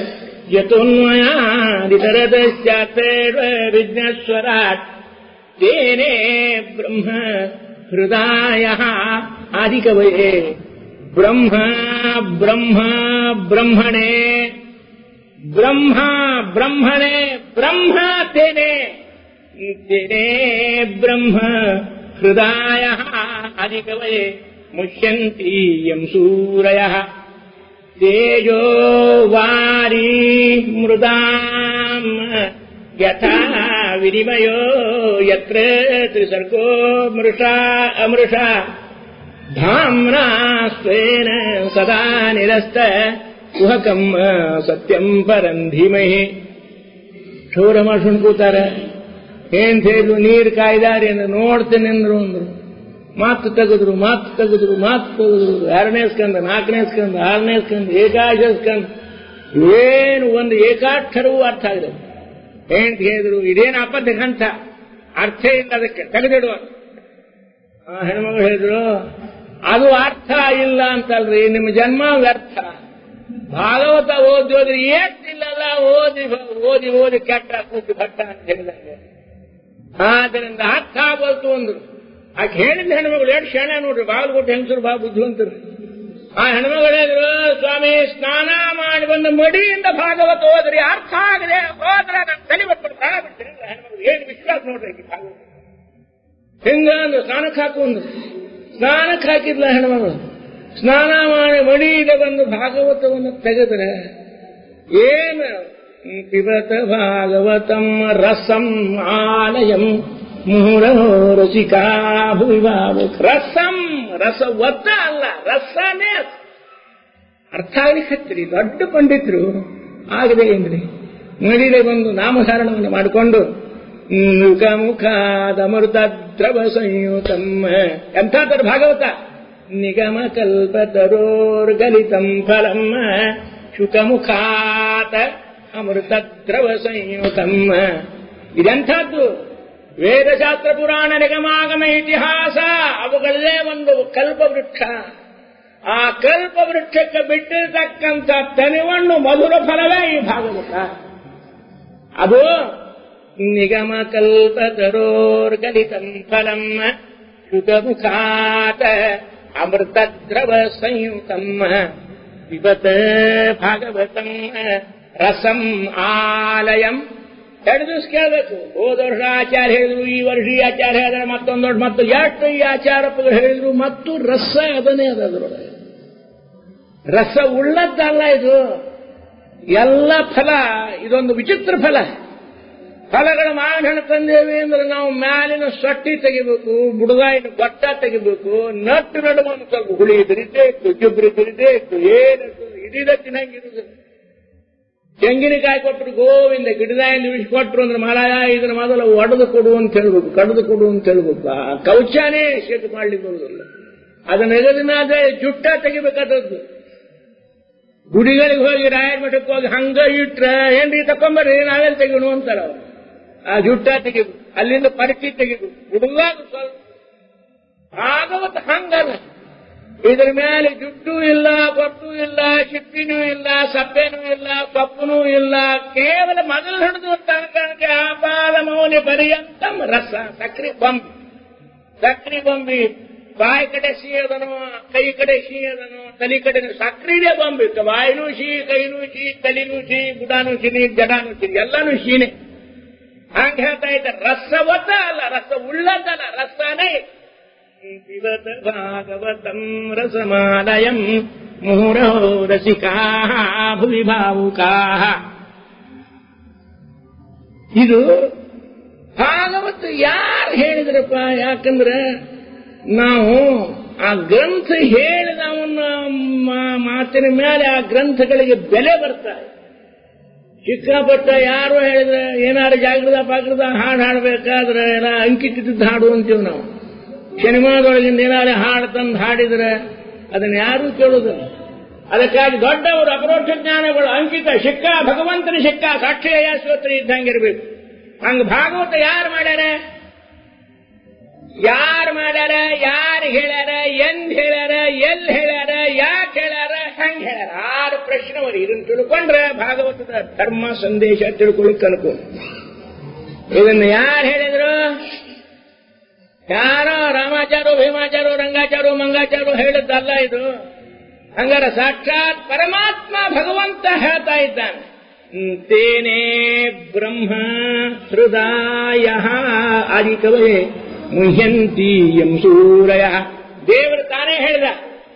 ಯತೋನ್ಮಯಾದಿತರತಶ್ಚಾತ್ರೇವ ವಿಘ್ನೇಶ್ವರಾಟ್ ತೇನೇ ಬ್ರಹ್ಮ ಹೃದಯ ಆದಿಕವಯೇ. ಬ್ರಹ್ಮ ಬ್ರಹ್ಮ ಬ್ರಹ್ಮಣೇ, ಬ್ರಹ್ಮ ಬ್ರಹ್ಮಣೇ, ಬ್ರಹ್ಮ ತೇನೇ, ತೇನೇ ಬ್ರಹ್ಮ ಹೃದಯ ಅಧಿಕವಯೇ ಮುಷ್ಯಂತಿ ಯಂ ಸೂರಯಃ ತೇಜೋ ವಾರಿ ಮೃದಾಂ ಯಥಾ ವಿನಿಮಯೋ ಯತ್ರ ತ್ರಿಸರ್ಗೋ ಮೃಷಾ ಅಮೃಷಾ ಧಾಮ್ನಾ ಸ್ವೇನ ಸದಾ ನಿರಸ್ತ ಕುಹಕಂ ಸತ್ಯಂ ಪರಂ ಧೀಮಹಿ. ಕ್ಷೌರ ಮಾಡ್ಕೊಂಡು ಕೂತಾರೆ. ಏನ್ ಹೇಳಿದ್ರು ನೀರು ಕಾಯ್ದಾರೆ ಅಂದ್ರೆ ನೋಡ್ತೇನೆ ಅಂದ್ರು. ಮಾತು ತೆಗೆದ್ರು 2ನೇ ಸ್ಕಂದ 4ನೇ ಸ್ಕಂದ 6ನೇ ಸ್ಕಂದ ಏಕಾದಶ ಸ್ಕಂದ ಏನು ಒಂದು ಏಕಾಕ್ಷರವೂ ಅರ್ಥ ಆಗಿದೆ. ಏನ್ ಹೇಳಿದ್ರು ಇದೇನು ಅಪದ್ಧ ಗ್ರಂಥ, ಅರ್ಥ ಇಲ್ಲ, ಅದಕ್ಕೆ ತೆಗೆದಿಡುವ. ಹೆಣ್ಮಗಳು ಹೇಳಿದ್ರು ಅದು ಅರ್ಥ ಇಲ್ಲ ಅಂತಲ್ರಿ, ನಿಮ್ಮ ಜನ್ಮ ವ್ಯರ್ಥ. ಭಾಗವತ ಓದೋದ್ರಿ ಏನಿಲ್ಲಲ್ಲ, ಓದಿ ಕೆಟ್ಟ ಕೂತಿ ಭಟ್ಟ ಅಂತ ಹೇಳಿದಂಗೆ. ಆದ್ದರಿಂದ ಅರ್ಥ ಆಗೋಲ್ತು ಅಂದ್ರು. ಆಕೆ ಹೇಳಿದ ಹೆಣ್ಮಗಳು ಎಷ್ಟು ಶಾಣೆ ನೋಡ್ರಿ, ಬಾಗಲಕೋಟೆ ಹೆಂಗಸರು ಬಾ ಬುದ್ಧಿವಂತರು. ಆ ಹೆಣ್ಮಗಳು ಹೇಳಿದ್ರು, ಸ್ವಾಮಿ ಸ್ನಾನ ಮಾಡಿ ಬಂದು ಮಡಿಯಿಂದ ಭಾಗವತ ಓದ್ರಿ, ಅರ್ಥ ಆಗದೆ ಹೋದ್ರೆ ನಾನು ತಲೆ ಬಿಟ್ಬಿಟ್ಟು ಹೆಣ್ಮಗಳು ಏನು ವಿಶ್ವಾಸ ನೋಡ್ರಿ ಭಾಗವತ ಹಿಂಗ ಅಂದ್ರು. ಸ್ನಾನಕ್ಕೆ ಹಾಕು ಅಂದ್ರು. ಸ್ನಾನಕ್ಕೆ ಹಾಕಿದ್ಲ ಹೆಣ್ಮಗಳು. ಸ್ನಾನ ಮಾಡಿ ಮಡಿಯಿಂದ ಬಂದು ಭಾಗವತವನ್ನು ತೆಗೆದ್ರೆ ಏನು ಪಿಬತ ಭಾಗವತಂ ರಸಂ ಆಲಯಂ ಮುಹುರಹೋ ರಸಿಕಾ ಭುವಿಭಾವ. ರಸ ಒತ್ತ ಅಲ್ಲ, ರಸನೇ ಅರ್ಥ ಆಗ್ಲಿಕ್ಕತ್ರಿ. ದೊಡ್ಡ ಪಂಡಿತರು ಆಗದೆ ಏನ್ರಿ, ಮಡಿಲೆ ಬಂದು ನಾಮಧಾರಣವನ್ನು ಮಾಡಿಕೊಂಡು ಮುಖಾದಮೃತ ದ್ರವ ಸಂಯುತಂ. ಎಂಥಾತರ ಭಾಗವತ. ನಿಗಮ ಕಲ್ಪತರೋರ್ಗಲಿತಂ ಫಲಂ ಶುಕಮುಖಾತ ಅಮೃತ ದ್ರವ ಸಂಯುತಂ. ಇದೆಂಥದ್ದು? ವೇದಶಾಸ್ತ್ರ ಪುರಾಣ ನಿಗಮಾಗಮ ಇತಿಹಾಸ ಅವುಗಳಲ್ಲೇ ಒಂದು ಕಲ್ಪವೃಕ್ಷ. ಆ ಕಲ್ಪವೃಕ್ಷಕ್ಕೆ ಬಿಟ್ಟಿರತಕ್ಕಂಥ ತನಿವಣ್ಣು ಮಧುರ ಫಲವೇ ಈ ಭಾಗವತ. ಅದು ನಿಗಮ ಕಲ್ಪತರೋರ್ಗಲಿತಂ ಫಲಂ ಶುಕಮುಖಾತ ಅಮೃತ ದ್ರವ ಸಂಯುತಂ ಪಿಬತ ಭಾಗವತಂ ರಸಂ ಆಲಯಂ. 2 ದಿವಸ ಕೇಳಬೇಕು. ಹೋದ ವರ್ಷ ಆಚಾರ ಹೇಳಿದ್ರು, ಈ ವರ್ಷ ಈ ಆಚಾರ ಹೇಳಿದ್ರೆ ಮತ್ತೊಂದು ದೊಡ್ಡ ಮತ್ತು ಎಷ್ಟು ಈ ಆಚಾರಪ್ಪಗಳು ಹೇಳಿದ್ರು, ಮತ್ತು ರಸ ಅದನ್ನೇ ಅದರೊಳಗೆ. ರಸ ಉಳ್ಳದ್ದಲ್ಲ ಇದು, ಎಲ್ಲ ಫಲ. ಇದೊಂದು ವಿಚಿತ್ರ ಫಲ. ಫಲಗಳ ಮಾವಿನ ಹಣ್ಣು ತಂದೇವಿ ಅಂದ್ರೆ ನಾವು ಮ್ಯಾಲಿನ ಸೊಟ್ಟಿ ತೆಗಿಬೇಕು, ಬುಡಗಾಯಿನ ಗೊಟ್ಟ ತೆಗಿಬೇಕು, ನಟ್ಟು ನಡುವನ್ನು ಸ್ವಲ್ಪ ಹುಳಿ ಇದ್ರಿದ್ದೇ ಇತ್ತು, ಜುಬ್ರಿ ಇದ್ರಿದ್ದೇ ಇತ್ತು, ಏನು ಇಡೀದ ತಿನ್ನಂಗಿರುವುದಿಲ್ಲ. ತೆಂಗಿನಕಾಯಿ ಕೊಟ್ಟರು ಗೋವಿಂದ, ಗಿಡದಾಯಿಂದ ಇಳಿಸಿಕೊಟ್ರು ಅಂದ್ರೆ ಮಹಾರಾಯ ಇದನ್ನ ಮೊದಲು ಒಡೆದು ಕೊಡು ಅಂತ ಹೇಳ್ಬೇಕು, ಕಡಿದು ಕೊಡು ಅಂತ ಹೇಳ್ಬೇಕು. ಆ ಕೌಚಾನೇ ಶೇಖ ಮಾಡ್ಲಿಕ್ಕೆ ಬರುವುದಿಲ್ಲ. ಅದನ್ನ ಎಗದಿನಾದ್ರೆ ಜುಟ್ಟ ತೆಗಿಬೇಕಾದದ್ದು. ಗುಡಿಗಳಿಗೆ ಹೋಗಿ ರಾಯರ ಮಠಕ್ಕೆ ಹೋಗಿ ಹಂಗ ಇಟ್ರ ಏನ್ರಿ ತಕೊಂಬರ್ರಿ ನಾವೆಲ್ಲ ತೆಗಿಣು ಅಂತಾರ. ಆ ಜುಟ್ಟ ತೆಗಿಬೇಕು, ಅಲ್ಲಿಂದ ಪರಿಚಿ ತೆಗಿಬೇಕು. ಹುಡುಗಾಗ ಸ್ವಲ್ಪ ಭಾಗವತ ಹಂಗಲ್ಲ. ಇದ್ರ ಮೇಲೆ ಜುಟ್ಟು ಇಲ್ಲ, ಬೊಟ್ಟು ಇಲ್ಲ, ಶಿಪ್ಪಿನೂ ಇಲ್ಲ, ಸಪ್ಪೆನೂ ಇಲ್ಲ, ಸೊಪ್ಪನೂ ಇಲ್ಲ. ಕೇವಲ ಮೊದಲು ಹಿಡಿದು ತನಕ ಆಪಾದ ಮೌಲ್ಯ ಪರ್ಯಂತಂ ರಸ. ಸಕ್ರಿ ಬೊಂಬಿ ಬಾಯಿ ಕಡೆ ಸಿಹಿಯದನೋ, ಕೈ ಕಡೆ ಸಿಹಿಯದನೋ, ತಲೆ ಕಡೆ ಸಕ್ರಿನೇ ಬೊಂಬಿ. ಬಾಯಿನೂ ಸಿಹಿ, ಕೈನೂ ಸಿಹಿ, ತಲೆನೂ ಸಿಹಿ, ಬುಡಾನೂ ಸಿಹಿ, ಜಡಾನೂ ಸಿಹಿ, ಎಲ್ಲಾನು ಸಿಹಿನೇ. ಹಂಗ ಹೇಳ್ತಾ ಇದ್ದಾರೆ. ರಸವತ ಅಲ್ಲ, ರಸ ಉಳ್ಳದಲ್ಲ, ರಸನೇ. ಪಿಬತ ಭಾಗವತಂ ರಸಮಾಲಯಂ ಮುಹುರಹೋ ರಸಿಕಾ ಭುವಿ ಭಾವುಕಾ. ಇದು ಭಾಗವತ ಯಾರು ಹೇಳಿದ್ರಪ್ಪ? ಯಾಕಂದ್ರೆ ನಾವು ಆ ಗ್ರಂಥ ಹೇಳಿದವನ್ನ ಮಾತಿನ ಮೇಲೆ ಆ ಗ್ರಂಥಗಳಿಗೆ ಬೆಲೆ ಬರ್ತಾರೆ. ಸಿಕ್ಕಾಪಟ್ಟ ಯಾರು ಹೇಳಿದ್ರೆ ಏನಾರು ಜಾಗೃತ ಪಾಗೃತ ಹಾಡು ಹಾಡಬೇಕಾದ್ರೆ ಎಲ್ಲ ಅಂಕಿತಿದ್ದು ಹಾಡು ಅಂತೀವಿ ನಾವು. ಸಿನಿಮಾದೊಳಗಿಂದ ಏನಾದ್ರು ಹಾಡು ತಂದು ಹಾಡಿದ್ರೆ ಅದನ್ನ ಯಾರೂ ಕೇಳುವುದಿಲ್ಲ. ಅದಕ್ಕಾಗಿ ದೊಡ್ಡವರು ಅಪರೋಕ್ಷ ಜ್ಞಾನಗಳು ಅಂಕಿತ ಸಿಕ್ಕ, ಭಗವಂತನ ಸಿಕ್ಕ, ಸಾಕ್ಷಿಯ ಸ್ತೋತ್ರ ಇದ್ದಂಗಿರ್ಬೇಕು. ಹಂಗ ಭಾಗವತ ಯಾರು ಮಾಡ್ಯಾರ, ಯಾರು ಹೇಳ್ಯಾರ, ಎಂದ್ ಹೇಳ್ಯಾರ, ಎಲ್ಲಿ ಹೇಳ್ಯಾರ, ಯಾಕೆ ಹೇಳ್ಯಾರ, ಹೆಂಗ್ ಹೇಳ್ಯಾರ, 6 ಪ್ರಶ್ನೆ ಅವರು. ಇದನ್ನು ತಿಳ್ಕೊಂಡ್ರೆ ಭಾಗವತದ ಧರ್ಮ ಸಂದೇಶ ತಿಳ್ಕೊಳ್ಳಿಕ್ಕೆ ಅನುಕೂಲ. ಇದನ್ನು ಯಾರು ಹೇಳಿದ್ರು? ಯಾರೋ ರಾಮಾಚಾರು, ಭೀಮಾಚಾರು, ರಂಗಾಚಾರು, ಮಂಗಾಚಾರು ಹೇಳಿದ್ದಲ್ಲ ಇದು. ಹಂಗಾರ ಸಾಕ್ಷಾತ್ ಪರಮಾತ್ಮ ಭಗವಂತ ಹೇಳ್ತಾ ಇದ್ದಾನೆ. ತೇನೇ ಬ್ರಹ್ಮ ಹೃದಯ ಆದಿಕವೇ ಮುಹ್ಯಂತಿ ಎಂ ಸೂರಯ. ದೇವರು ತಾನೇ ಹೇಳಿದ,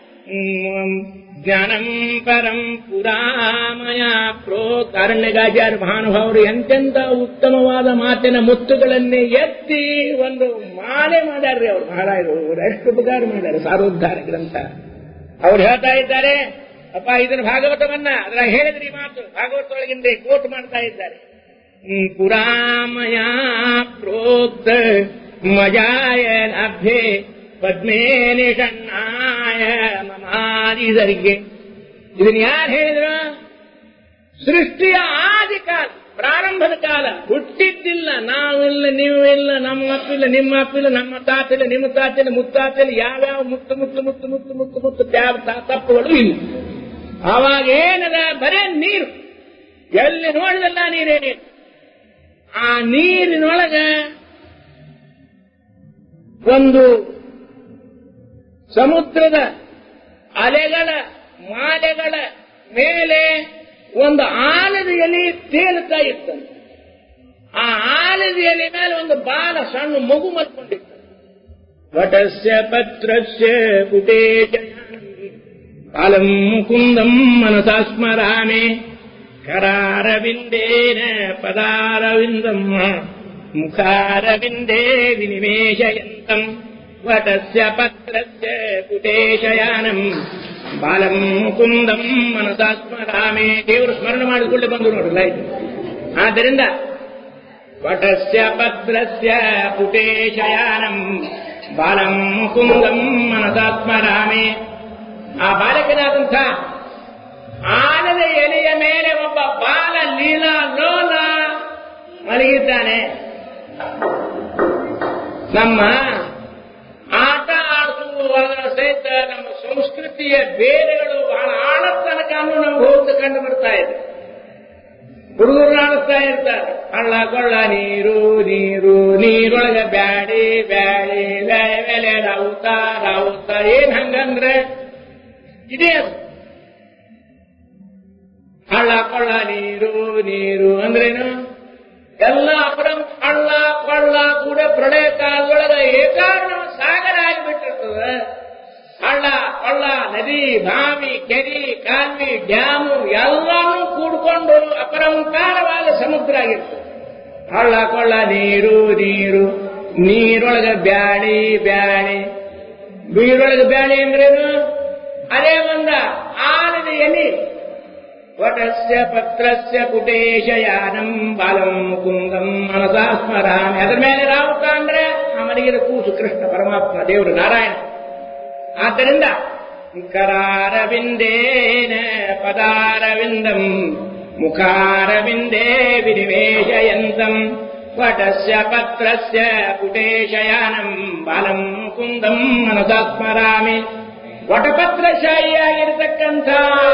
ಜ್ಞಾನಂ ಪರಂ ಪುರಾಮಯ ಪ್ರೋತ್. ಅರಣ್ಯಗಾಚಾರ್ಯ ಮಹಾನುಭಾವರು ಎಂತೆಂತ ಉತ್ತಮವಾದ ಮಾತಿನ ಮುತ್ತುಗಳನ್ನೇ ಎತ್ತಿ ಒಂದು ಮಾಲೆ ಮಾಡ್ಯಾರ್ರಿ ಅವರು. ಮಹಾರಾಜರು ಎಷ್ಟು ಉಪಕಾರ ಮಾಡ್ಯಾರ ಸಾರೋದ್ಧಾರ ಗ್ರಂಥ. ಅವ್ರು ಹೇಳ್ತಾ ಇದ್ದಾರೆ, ಅಪ್ಪ ಇದನ್ನ ಭಾಗವತವನ್ನ ಅದರ ಹೇಳಿದ್ರಿ ಮಾತು ಭಾಗವತೊಳಗಿಂದ ಕೋಟ್ ಮಾಡ್ತಾ ಇದ್ದಾರೆ. ಪುರಾಮಯ ಪ್ರೋಕ್ತ ಮಜಾಯ ಲಭ್ಯೆ ಪದ್ಮೇ ನಿಷಣ್ಣಾಯ ಮಮಾದಿಸರಿಗೆ. ಇದನ್ನ ಯಾರು ಹೇಳಿದ್ರು? ಸೃಷ್ಟಿಯ ಆದಿ ಕಾಲ, ಪ್ರಾರಂಭದ ಕಾಲ. ಹುಟ್ಟಿದ್ದಿಲ್ಲ, ನಾವಿಲ್ಲ, ನೀವು ಇಲ್ಲ, ನಮ್ಮ ಅಪ್ಪಿಲ್ಲ, ನಿಮ್ಮ ಅಪ್ಪಿಲ್ಲ, ನಮ್ಮ ತಾತಿಲ್ಲ, ನಿಮ್ಮ ತಾತಿಲ್ಲ, ಮುತ್ತಾತಿಲ್ಲ, ಯಾವ್ಯಾವ ಮುತ್ತು ಮುತ್ತು ಮುತ್ತು ಮುತ್ತು ಮುತ್ತು ಮುತ್ತು ತಪ್ಪುಗಳು ಇಲ್ಲ. ಆವಾಗ ಏನದ? ಬರೇ ನೀರು. ಎಲ್ಲಿ ನೋಡಿದಲ್ಲ ನೀರೇ ನೀರು. ಆ ನೀರಿನೊಳಗ ಒಂದು ಸಮುದ್ರದ ಅಲೆಗಳ ಮಾಲೆಗಳ ಮೇಲೆ ಒಂದು ಆಲದ ಎಲೆ ತೇಲುತ್ತಾ ಇತ್ತಂತೆ. ಆ ಆಲದ ಎಲೆ ಮೇಲೆ ಒಂದು ಬಾಲ ಸಣ್ಣ ಮಗು ಮಲ್ಕೊಂಡಿತ್ತು. ವಟಸ್ಯ ಪತ್ರಸ್ಯ ಪುಟೇಶ ಬಾಲಂ ಮುಕುಂದಂ ಮನಸಾ ಸ್ಮರಾಮಿ ಕರಾರವಿಂದೇನ ಪದಾರವಿಂದಂ ಮುಖಾರವಿಂದೇ ವಿನಿಮೇಶಯಂತಂ ವಟಸ್ಯ ಪತ್ರಸ್ಯ ಪುಟೇಶಯಾನಂ ಬಾಲಂ ಮುಕುಂದಂ ಮನಸಾ ಸ್ಮರಾಮಿ. ದೇವರು ಸ್ಮರಣೆ ಮಾಡಿಕೊಳ್ಳಿ ಬಂದು ನೋಡಿಲ್ಲ ಇದು. ಆದ್ದರಿಂದ ವಟಸ್ಯ ಪತ್ರಸ್ಯ ಪುಟೇಶಯಾನಂ ಬಾಲಂ ಮುಕುಂದಂ ಮನಸಾ ಸ್ಮರಾಮಿ. ಆ ಬಾಲಕನಾದಂಥ ಆಲದ ಎಲೆಯ ಮೇಲೆ ಒಬ್ಬ ಬಾಲ ಲೀಲಾ ಲೋಲ ಮಲಗಿದ್ದಾನೆ. ನಮ್ಮ ಆಟ ಆಡಿಸುವ ಸಹಿತ ನಮ್ಮ ಸಂಸ್ಕೃತಿಯ ಬೇರೆಗಳು ಬಹಳ ಆಳ ತನಕ ನಮ್ಗೆ ಹೋಗ್ತಾ ಕಂಡು ಬರ್ತಾ ಇದೆ. ಹುಡುಗರು ಆಡಿಸ್ತಾ ಇರ್ತಾರೆ, ಹಳ್ಳ ಕೊಳ್ಳ ನೀರು ನೀರು ನೀರೊಳಗೆ ಬ್ಯಾಡಿ ಬ್ಯಾಡಿ ಬೇಳೆ ಬೇಳೆ ರಾವುತ ರಾವುತ. ಏನ್ ಹಂಗಂದ್ರೆ ಇದೇ ಅದು. ಹಳ್ಳ ಕೊಳ್ಳ ನೀರು ನೀರು ಅಂದ್ರೇನು? ಎಲ್ಲ ಅಪರಂ ಹಳ್ಳ ಕೊಳ್ಳ ಕೂಡ ಪ್ರಳಯ ಕಾಲದೊಳಗೆ ಏಕಾಗ್ರ ಸಾಗರ ಆಗಿಬಿಟ್ಟಿರ್ತದೆ. ಹಳ್ಳ ಕೊಳ್ಳ ನದಿ ಬಾವಿ ಕೆರಿ ಕಾಲ್ವಿ ಡ್ಯಾಮು ಎಲ್ಲಾನು ಕೂಡ್ಕೊಂಡು ಅಪರಂಪಾರವಾದ ಸಮುದ್ರ ಆಗಿರ್ತದೆ. ಹಳ್ಳ ಕೊಳ್ಳ ನೀರು ನೀರು ನೀರೊಳಗೆ ಬ್ಯಾಳಿ ಬ್ಯಾಳಿ. ನೀರೊಳಗೆ ಬ್ಯಾಳಿ ಅಂದ್ರೇನು? ಅದೇ ಒಂದ ಆಲದ ಎಲೆ. ವಟಸ್ಯ ಪತ್ರಸ್ಯ ಪುಟೇಶಯಾನಂ ಬಾಲಂ ಮುಕುಂದಂ ಮನಸಾ ಸ್ಮರಾಮಿ. ಅದರ ಮೇಲೆ ರಾವುತ ಅಂದ್ರೆ ಆ ಮನೆಗಿದ ಕೂಸು ಕೃಷ್ಣ ಪರಮಾತ್ಮ ದೇವರು ನಾರಾಯಣ. ಆದ್ದರಿಂದ ಕರಾರವಿಂದೇನ ಪದಾರವಿಂದಂ ಮುಖಾರವಿಂದೇ ವಿನಿವೇಶಯಂತಂ ವಟಸ್ಯ ಪತ್ರಸ್ಯ ಪುಟೇಶಯಾನಂ ಬಾಲಂ ಮುಕುಂದಂ ಮನಸಾ ಸ್ಮರಾಮಿ. ವಟಪತ್ರಶಾಹಿಯಾಗಿರ್ತಕ್ಕಂಥ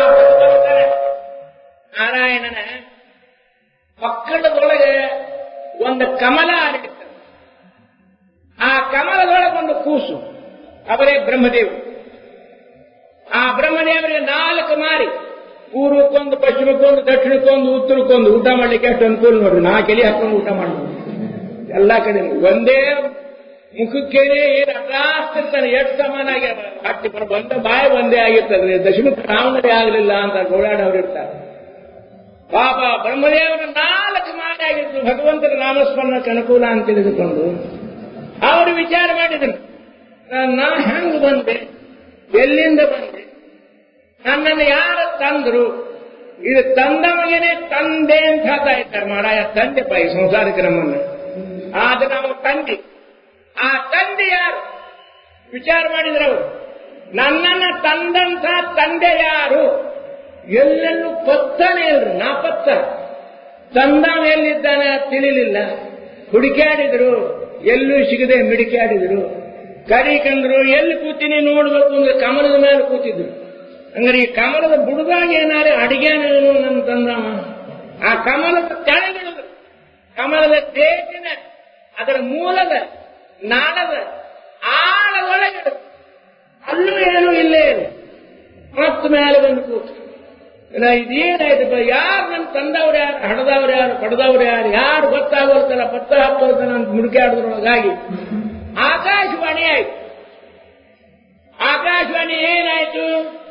ನಾರಾಯಣನ ಪಕ್ಕಡದೊಳಗೆ ಒಂದು ಕಮಲ ಆಗಿರ್ತದೆ. ಆ ಕಮಲದೊಳಗೆ ಒಂದು ಕೂಸು, ಅವರೇ ಬ್ರಹ್ಮದೇವರು. ಆ ಬ್ರಹ್ಮದೇವರಿಗೆ 4 ಮಾರಿ, ಪೂರ್ವಕ್ಕೊಂದು, ಪಶ್ಚಿಮಕ್ಕೊಂದು, ದಕ್ಷಿಣಕ್ಕೊಂದು, ಉತ್ತರಕ್ಕೊಂದು. ಊಟ ಮಾಡ್ಲಿಕ್ಕೆ ಎಷ್ಟು ಅನುಕೂಲ ನೋಡ್ರಿ. 4 ಎಲೆ ಹಾಕೊಂಡು ಊಟ ಮಾಡ್ಬೋದು ಎಲ್ಲಾ ಕಡೆ. ಒಂದೇ ಮುಖಕ್ಕೇನೆ ಏನು ಅಟ್ರಾಸ್ತಿರ್ತಾನೆ, ಎಷ್ಟು ಸಮಾನಾಗಿ ಹಟ್ಟಿ ಬಂದ ಬಾಯಿ ಒಂದೇ ಆಗಿರ್ತದೆ. ದಶಮುಖ ರಾವಣರೇ ಆಗಲಿಲ್ಲ ಅಂತ ಗೋಳಾಡವ್ರು ಇರ್ತಾರೆ. ಪಾಪ ಬ್ರಹ್ಮದೇವರು 4 ಮಾರಿ ಆಗಿತ್ತು. ಭಗವಂತನ ನಾಮಸ್ಮರಣಕ್ಕೆ ಅನುಕೂಲ ಅಂತ ತಿಳಿದುಕೊಂಡು ಅವರು ವಿಚಾರ ಮಾಡಿದರು, ನಾ ಹೆಂಗ್ ಬಂದೆ, ಎಲ್ಲಿಂದ ಬಂದೆ, ನನ್ನನ್ನು ಯಾರು ತಂದ್ರು, ಇದು ತಂದವಗೇನೆ ತಂದೆ ಅಂತ ಹೇಳ್ತಾ ಇದ್ದಾರೆ. ಮಹಾರಾಯ ತಂದೆ ಈ ಸಂಸಾರಕ್ಕೆ ನಮ್ಮನ್ನು. ಆದ್ರೆ ನಮ್ಮ ತಂದೆ, ಆ ತಂದೆ ಯಾರು ವಿಚಾರ ಮಾಡಿದ್ರವರು. ನನ್ನನ್ನು ತಂದಂತ ತಂದೆ ಯಾರು? ಎಲ್ಲೆಲ್ಲೂ ಪತ್ತನೇ ಇಲ್ರಿ, ನಾಪತ್ತ. ತಂದವ ಎಲ್ಲಿದ್ದಾನೆ ತಿಳಿಲಿಲ್ಲ. ಹುಡುಕಾಡಿದ್ರು, ಎಲ್ಲೂ ಸಿಗದೆ ಮಿಡಿಕಾಡಿದ್ರು. ಕರಿಕಂದ್ರು, ಎಲ್ಲಿ ಕೂತೀನಿ ನೋಡ್ಬೇಕು ಅಂದ್ರೆ ಕಮಲದ ಮೇಲೆ ಕೂತಿದ್ರು. ಅಂದ್ರೆ ಈ ಕಮಲದ ಬುಡದಾಗ ಏನಾರೆ ಅಡಿಗೆನೇನು ನನ್ನ ತಂದವ. ಆ ಕಮಲದ ಕೆಳಗಿಳಿದ್ರು, ಕಮಲದ ತೇಜಿನ ಅದರ ಮೂಲದ ನಾಳದ ಆಳದೊಳಗಿಡು, ಅಲ್ಲೂ ಏನೂ ಇಲ್ಲೇ ಇದೆ. ಮತ್ತೆ ಮೇಲೆ ಬಂದು ಕೂತು, ಇದೇನಾಯ್ತು, ಯಾರು ನನ್ನ ತಂದವ್ರು ಯಾರು, ಹಡದವ್ರು ಯಾರು, ಪಡೆದವ್ರು ಯಾರು, ಯಾರು ಗೊತ್ತಾಗೋರ್ತಲ್ಲ, ಪತ್ತ ಹಾಕೋರ್ತಲ್ಲ ಅಂತ ಮುಡುಕಾಡಿದ್ರೊಳಗಾಗಿ ಆಕಾಶವಾಣಿ ಆಯ್ತು. ಆಕಾಶವಾಣಿ ಏನಾಯ್ತು?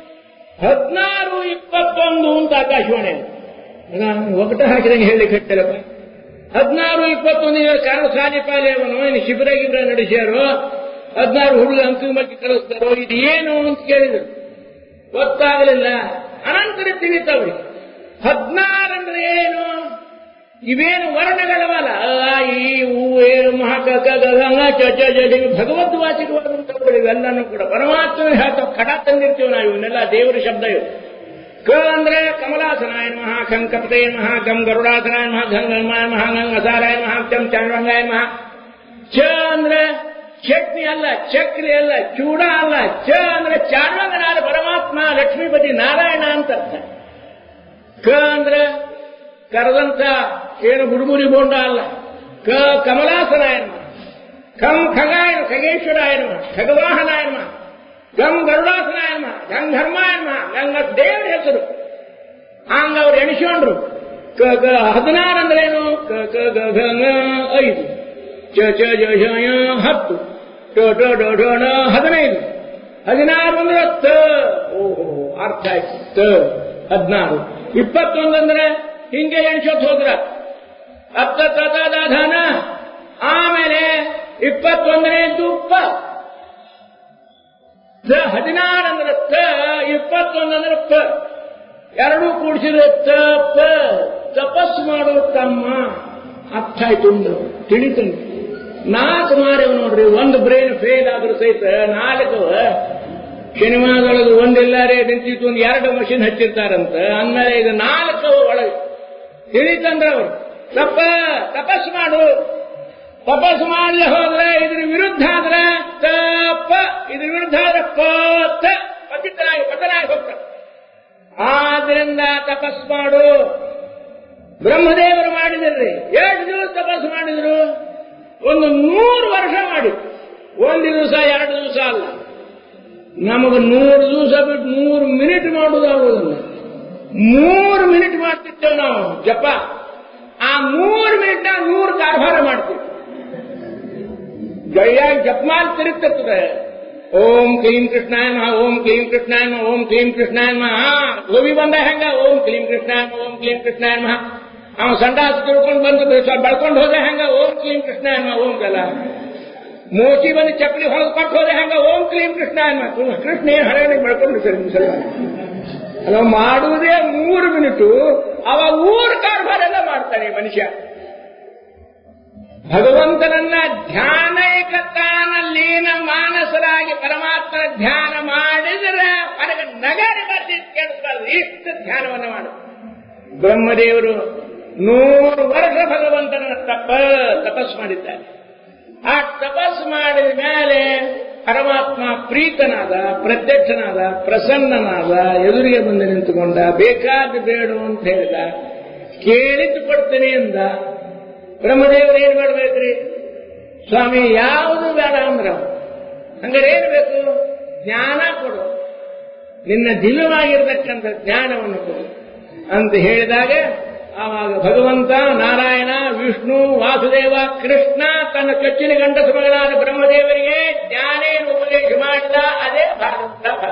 16:21 ಅಂತ ಆಕಾಶವಾಣಿ ಆಯ್ತು. ಒಗಟ ಹಾಕಿದಂಗೆ ಹೇಳಿ ಕಟ್ಟಲಪ್ಪ. 16:21 ಕಾರಣ ಸಾಲಿಪಾಲ್ಯವನು ಇನ್ನು ಶಿಬಿರ ನಡೆಸ್ಯಾರು. 16 ಹುಡುಗ ಅಂತಿಮಕ್ಕೆ ಕಳಿಸ್ತಾರೋ ಇದು ಏನು ಅಂತ ಕೇಳಿದ್ರು. ಗೊತ್ತಾಗಲಿಲ್ಲ. ಅನಂತರ ತಿಳಿತವ್ರಿ 16 ಅಂದ್ರೆ ಏನು? ಇವೇನು ವರ್ಣಗಳವಲ್ಲ, ಈ ಹೂ ಏನು ಭಗವದ್ವಾಚಿಕವಾದಂಥವು ಇವೆಲ್ಲನೂ ಕೂಡ ಪರಮಾತ್ಮ ಹೇಳ್ತಾವ. ಕಡ ತಂದಿರ್ತೀವಿ ನಾವು ಇವನ್ನೆಲ್ಲ ದೇವರ ಶಬ್ದ ಇವು. ಕ ಅಂದ್ರೆ ಕಮಲಾಸನಾಯ ನಮಃ, ಖಂ ಕಪತೆಯ ನಮಃ, ಗಂ ಗರುಡಾಸನಾಯ ನಮಃ, ಗಂ ಗಂಗಾಯ ನಮಃ, ಗಂ ಅಸಾರಾಯ ನಮಃ, ಚಂ ಚಾಂಡವಂಗಾಯ ನಮಃ. ಚ ಅಂದ್ರೆ ಚಟ್ನಿ ಅಲ್ಲ, ಚಕ್ರಿ ಅಲ್ಲ, ಚೂಡ ಅಲ್ಲ. ಚ ಅಂದ್ರೆ ಚಾಂಡವಂಗನಾದ ಪರಮಾತ್ಮ ಲಕ್ಷ್ಮೀಪತಿ ನಾರಾಯಣ ಅಂತ ಅರ್ಥ. ಕ ಅಂದ್ರೆ ಕರೆದಂತ ಏನು ಬುಡುಬುರಿ ಬೋಂಡ ಅಲ್ಲ. ಕ ಕಮಲಾಸನಾಯ ನಮಃ, ಖಂ ಖಗಾಯ ಖಗೇಶ್ವರಾಯ ನಮಃ, ಖಗವಾಹನಾಯ ನಮಃ, ಗಂ ಗರುಡಾಸನಾಯ ನಮಃ, ಗಂ ಧರ್ಮಾಯ ನಮಃ. ಗಂಗ ದೇವರ ಹೆಸರು. ಹಂಗ ಅವ್ರು ಎಣಿಸ್ಕೊಂಡ್ರು. 16 ಅಂದ್ರೇನು? ಕ ಕ ಗ ಘ ङ 5, ಚ ಚ ಜ ಝ ಯ 10, ಟ ಟ ಡ ಢ ಣ 15. 16 ಅಂದ್ರೆ ತ. ಓಹೋ, ಅರ್ಥ ಆಯ್ತು. ತ 16. 21 ಅಂದ್ರೆ ಹಿಂಗೆ ಎಣಿಸೋತ್ ಹೋದ್ರ ಅಪ್ಪ ತದಾಧಾನ. ಆಮೇಲೆ 21 ಪ. 16 ಅಂದ್ರೆ ತ, 21 ಅಂದ್ರೆ ಪ. ಎರಡೂ ಕೂಡಿಸಿದ್ರೆ ತಪ. ತಪಸ್ಸು ಮಾಡುವ ತಮ್ಮ. ಅರ್ಥ ಆಯ್ತು, ತಿಳಿತಂದು. 4 ಮಾರ್ಯವ ನೋಡ್ರಿ. ಒಂದು ಬ್ರೈನ್ ಫೇಲ್ ಆದ್ರೂ ಸಹಿತ 4 ಸಿನಿಮಾದೊಳಗೆ ಒಂದೆಲ್ಲಾರೇ ನಿಂತಿತ್ತು, ಒಂದು 2 ಮಷಿನ್ ಹಚ್ಚಿರ್ತಾರಂತ. ಅಂದ್ಮೇಲೆ ಇದು 4 ಒಳಗೆ ತಿಳಿತಂದ್ರ ಅವರು ತಪಸ್ಸು ಮಾಡು. ತಪಸ್ಸು ಮಾಡಲಿ ಹೋದ್ರೆ ಇದ್ರ ವಿರುದ್ಧ ಆದ್ರೆ ತಪ, ಇದ್ರ ವಿರುದ್ಧ ಆದ್ರೆ ಪತನಾಗಿ ಹೋಗ್ತಾರೆ. ಆದ್ರಿಂದ ತಪಸ್ಸು ಮಾಡು. ಬ್ರಹ್ಮದೇವರು ಮಾಡಿದ್ರಿ. 7 ದಿವಸ ತಪಸ್ಸು ಮಾಡಿದ್ರು. ಒಂದು 100 ವರ್ಷ ಮಾಡಿ. 1 ದಿವಸ 2 ದಿವಸ ಅಲ್ಲ. ನಮಗೆ 100 ದಿವಸ ಬಿಟ್ಟು 100 ಮಿನಿಟ್ ಮಾಡುವುದಾಗುವುದಿಲ್ಲ. 3 ಮಿನಿಟ್ ಮಾಡ್ತಿದ್ದೇವೆ ನಾವು ಜಪ. ಆ 3 ಮಿನಿಟ್ 100 ಕಾರ್ಭಾರ ಮಾಡ್ತೀವಿ. ಜೈಯಾಗಿ ಜಪಮಾಲ್ ತಿರುಗ್ತಿರ್ತದೆ. ಓಂ ಕ್ಲೀಂ ಕೃಷ್ಣಾಯ ನಮಃ, ಓಂ ಕ್ಲೀಂ ಕೃಷ್ಣಾಯ ನಮಃ, ಓಂ ಕ್ಲೀಂ ಕೃಷ್ಣಾಯ ನಮಃ. ಗೋಬಿ ಬಂದ ಹೆಂಗ ಓಂ ಕ್ಲೀಂ ಕೃಷ್ಣಾಯ ನಮಃ, ಓಂ ಕ್ಲೀಂ ಕೃಷ್ಣಾಯ ನಮಃ. ಅವ ಸಂಡಾಸ ತಿಳ್ಕೊಂಡು ಬಂದು ಬಳ್ಕೊಂಡು ಹೋದ ಹೆಂಗ ಓಂ ಕ್ಲೀಂ ಕೃಷ್ಣಾಯ ನಮಃ ಓಂ ಕಲ. ಮೋಚಿ ಬಂದು ಚಪ್ಪಲಿ ಹೊಳಗೆ ಕೊಟ್ಟು ಹೋದ ಹೆಂಗ ಓಂ ಕ್ಲೀಂ ಕೃಷ್ಣಾಯ ನಮಃ. ಕೃಷ್ಣ ಏನು ಹರಗಣಿಗೆ ಬಳ್ಕೊಂಡು ಸರ್ ಅಲ್ಲ. ಮಾಡುವುದೇ 3 ಮಿನಿಟು. ಅವ ಊರು ಕಾರ್ಭಾರ ಎಲ್ಲ ಮಾಡ್ತಾನೆ ಮನುಷ್ಯ. ಭಗವಂತನನ್ನ ಧ್ಯಾನೈಕತಾನ ಲೀನ ಮಾನಸರಾಗಿ ಪರಮಾತ್ಮನ ಧ್ಯಾನ ಮಾಡಿದರೆ ಹೊರಗೆ ನಗರ ಬರ್ತಿ ಕೇಳಿಸ್ಬಾರ್ದು. ಇಷ್ಟು ಧ್ಯಾನವನ್ನು ಮಾಡು. ಬ್ರಹ್ಮದೇವರು 100 ವರ್ಷ ಭಗವಂತನ ತಪಸ್ಸು ಮಾಡಿದ್ದಾರೆ. ಆ ತಪಸ್ಸು ಮಾಡಿದ ಮೇಲೆ ಪರಮಾತ್ಮ ಪ್ರೀತನಾದ, ಪ್ರತ್ಯಕ್ಷನಾದ, ಪ್ರಸನ್ನನಾದ, ಎದುರಿಗೆ ಬಂದು ನಿಂತುಕೊಂಡ. ಬೇಕಾದ ಬೇಡು ಅಂತ ಹೇಳಿದ. ಕೇಳಿದ್ದು ಕೊಡ್ತೇನೆ ಅಂದ. ಬ್ರಹ್ಮದೇವರು ಏನ್ ಮಾಡ್ಬೇಕ್ರಿ? ಸ್ವಾಮಿ ಯಾವುದು ಬೇಡ ಅಂದ್ರ ಹಂಗಾರೆ ಏನ್ ಬೇಕು? ಜ್ಞಾನ ಕೊಡು, ನಿನ್ನ ದಿವ್ಯವಾಗಿರ್ತಕ್ಕಂಥ ಜ್ಞಾನವನ್ನು ಕೊಡು ಅಂತ ಹೇಳಿದಾಗ ಆವಾಗ ಭಗವಂತ ನಾರಾಯಣ, ವಿಷ್ಣು, ವಾಸುದೇವ, ಕೃಷ್ಣ ತನ್ನ ಚೊಚ್ಚಿನ ಗಂಡಸ ಮಗನಾದ ಬ್ರಹ್ಮದೇವರಿಗೆ ಜ್ಞಾನೇನು ಉಪದೇಶ ಮಾಡಿದ. ಅದೇ ಭಾಗವತ.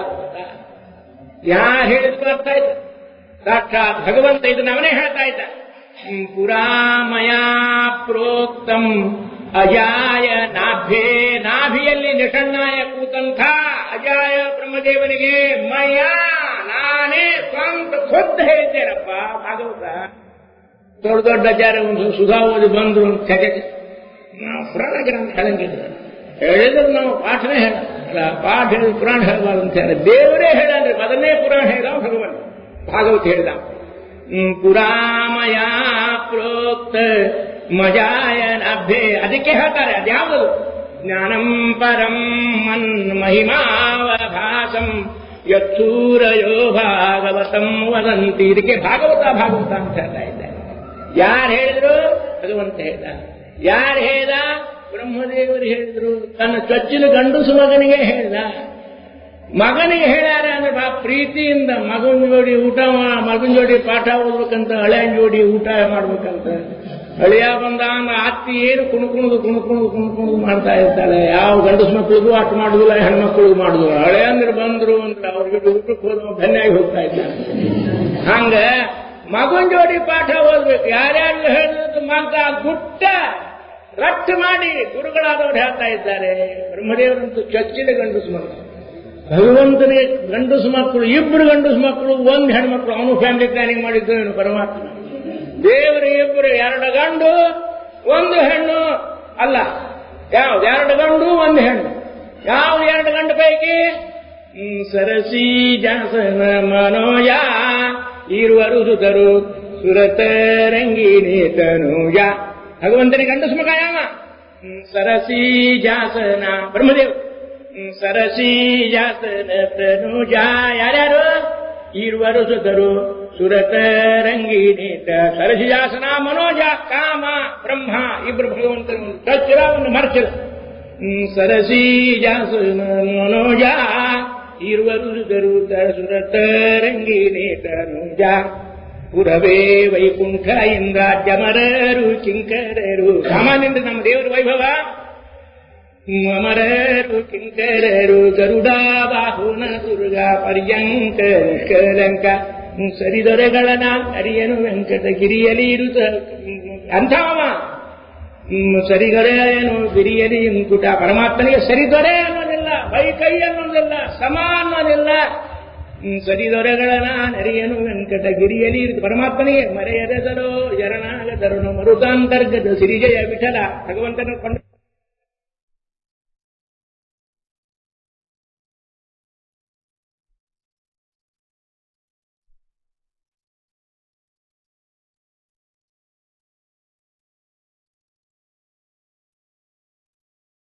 ಯಾರು ಹೇಳಿದ್ರು ಅರ್ಥ ಆಯ್ತು? ಸಾಕ್ಷಾತ್ ಭಗವಂತ ಇದನ್ನ ಅವನೇ ಹೇಳ್ತಾ ಇದ್ದ. ಪುರಾಮಯ ಪ್ರೋಕ್ತಂ ಅಜಾಯ ನಾಭ್ಯೇ. ನಾಭಿಯಲ್ಲಿ ನಿಷಣ್ಣಾಯ ಕೂತಂಥ ಅಜಾಯ ಬ್ರಹ್ಮದೇವನಿಗೆ ಮಯ ನಾನೇ ಸ್ವಂತ ಖುದ್ದ ಹೇಳಿದ್ದೇನಪ್ಪ ಭಾಗವತ. ದೊಡ್ಡ ದೊಡ್ಡ ಆಚಾರ್ಯ ಒಂದು ಸುಧಾ ಓದಿ ಬಂದ್ರು ಅಂತ ನಾವು ಪುರಾಣ ಗ್ರಂಥ ಹೇಳಂಗಿದ್ರು. ಹೇಳಿದ್ರು ನಾವು ಪಾಠನೇ ಹೇಳ, ಪಾಠ ಹೇಳಿದ್ರು ಪುರಾಣ ಹೇಳಬಾರ್ದು ಅಂತ ಹೇಳಿ ದೇವರೇ ಹೇಳಂದ್ರೆ ಮೊದಲನೇ ಪುರಾಣ ಹೇಳಿದ ಭಗವಂತ. ಭಾಗವತ ಹೇಳಿದ ಪುರಾಮಯ ಪ್ರೋಕ್ತ ಮಜಾಯ ನಾಭ್ಯೇ. ಅದಕ್ಕೆ ಹೇಳ್ತಾರೆ ಅದ್ಯಾವುದು? ಜ್ಞಾನಂ ಪರಂ ಮನ್ ಮಹಿಮಾವಭಾಸಂ ಯತ್ಸೂರಯೋ ಭಾಗವತಂ ವದಂತಿ. ಇದಕ್ಕೆ ಭಾಗವತ ಭಾಗವತ ಅಂತ ಹೇಳ್ತಾ ಇದ್ದಾರೆ. ಯಾರು ಹೇಳಿದ್ರು? ಭಗವಂತ ಹೇಳಿದ. ಯಾರು ಹೇಳಿದ? ಬ್ರಹ್ಮದೇವರು ಹೇಳಿದ್ರು. ತನ್ನ ಚೊಚ್ಚಿನ ಗಂಡಸು ಮಗನಿಗೆ ಹೇಳಿದ. ಮಗನಿಗೆ ಹೇಳ್ಯಾರ ಅಂದ್ರೆ ಪ್ರೀತಿಯಿಂದ ಮಗನ ಜೋಡಿ ಊಟ, ಮಗನ ಜೋಡಿ ಪಾಠ ಓದ್ಬೇಕಂತ, ಹಳೆಯನ್ ಜೋಡಿ ಊಟ ಮಾಡ್ಬೇಕಂತ. ಅಳಿಯ ಬಂದ ಅತ್ತಿ ಏನು ಕುಣುಕುಣದು ಮಾಡ್ತಾ ಇರ್ತಾಳೆ. ಯಾವ ಗಂಡಸು ಮಕ್ಕಳಿಗೂ ಅಷ್ಟು ಮಾಡುದಿಲ್ಲ, ಹೆಣ್ಮಕ್ಳಿಗೂ ಮಾಡುದಿಲ್ಲ. ಹಳೆಯಂದ್ರೆ ಬಂದ್ರು ಅಂದ್ರೆ ಅವ್ರಿಗೆ ಊಟಕ್ಕೆ ಹೋದ ಬೆನ್ನಾಗಿ ಹೋಗ್ತಾ ಇದ್ದಾರೆ. ಹಂಗ ಮಗನ್ ಜೋಡಿ ಪಾಠ ಓದ್ಬೇಕು. ಯಾರ್ಯಾರು ಹೇಳಿದ್ರು ಮಗ ಗುಟ್ಟ ರಟ್ಟು ಮಾಡಿ ಗುರುಗಳಾದವ್ರು ಹೇಳ್ತಾ ಇದ್ದಾರೆ. ಬ್ರಹ್ಮದೇವರಂತೂ ಚಚ್ಚಿದ ಗಂಡಸು ಮಕ್ಕಳು, ಭಗವಂತನಿಗೆ ಗಂಡಸು ಮಕ್ಕಳು, ಇಬ್ಬರು ಗಂಡಸು ಮಕ್ಕಳು, ಒಂದು ಹೆಣ್ಮಕ್ಳು. ಅವನು ಫ್ಯಾಮಿಲಿ ಪ್ಲಾನಿಂಗ್ ಮಾಡಿದ್ದು ಏನು ಪರಮಾತ್ಮ. ದೇವರು ಇಬ್ಬರು, 2 ಗಂಡು 1 ಹೆಣ್ಣು ಅಲ್ಲ. ಯಾವ್ದು 2 ಗಂಡು 1 ಹೆಣ್ಣು? ಯಾವ್ದು 2 ಗಂಡು ಪೈಕಿ? ಸರಸಿ ಜಾಸನ ಮನೋಯ ಇರುವರು ಸುತರು ಸುರತರಂಗಿಣಿ ತನುಯ. ಭಗವಂತನಿಗೆ ಗಂಡಸು ಮಗ ಯಾವ? ಸರಸಿ ಜಾಸನ ಬ್ರಹ್ಮದೇವ್. ಸರಸಿ ಜಾಸನ ತನುಜ ಯಾರ್ಯಾರು? ಇರುವರು ಸುತರು ಸುರತರಂಗಿಣಿ ಸರಸಿಜಾಸನ ಮನೋಜ ಕಾಮ ಬ್ರಹ್ಮ ಇಬ್ರು ಭಗವಂತನ ಕಚ್ಚಿರ ಒಂದು ಮರ್ಚಿರ. ಸರಸಿಜಾಸನ ಮನೋಜ ಇರುವರು ಸುರತರಂಗಿಣಿ ತನುಜ. ಪುರವೇ ವೈಕುಂಠ ಇಂದ್ರಾಜ್ಯಮರರು ಕಿಂಕರರು. ಸಾಮಾನ್ಯಂದ್ರೆ ನಮ್ಮ ದೇವರ ವೈಭವ. ಅಮರರು ಕಿಂಕರರು ಗರುಡಾ ಬಾಹುನ ದುರ್ಗಾ ಪರ್ಯಂಕ ನಿಷ್ಕಲಂಕ. ಸರಿದೊರೆಗಳನ ಅರಿಯನು ವೆಂಕಟಗಿರಿಯಲಿ ಇರುತ್ತ ಅಂಥವ. ಸರಿದೊರೆಯನು ಗಿರಿಯಲಿ ಮುಕುಟ. ಪರಮಾತ್ಮನಿಗೆ ಸರಿದೊರೆ ಅನ್ನೋದಿಲ್ಲ, ಬೈಕೈ ಅನ್ನೋದಿಲ್ಲ, ಸಮ ಅನ್ನೋದಿಲ್ಲ. ಸರಿದೊರೆಗಳನ ನರಿಯನು ವೆಂಕಟಗಿರಿಯಲಿ ಇರುತ್ತ. ಪರಮಾತ್ಮನಿಗೆ ಮರೆಯದರೋ ಜರಣಾಗದರನು ಮರುತಾಂತರ್ಗದ ಸಿರಿಜಯ ವಿಠಲ. ಭಗವಂತನ ಕೊಂಡು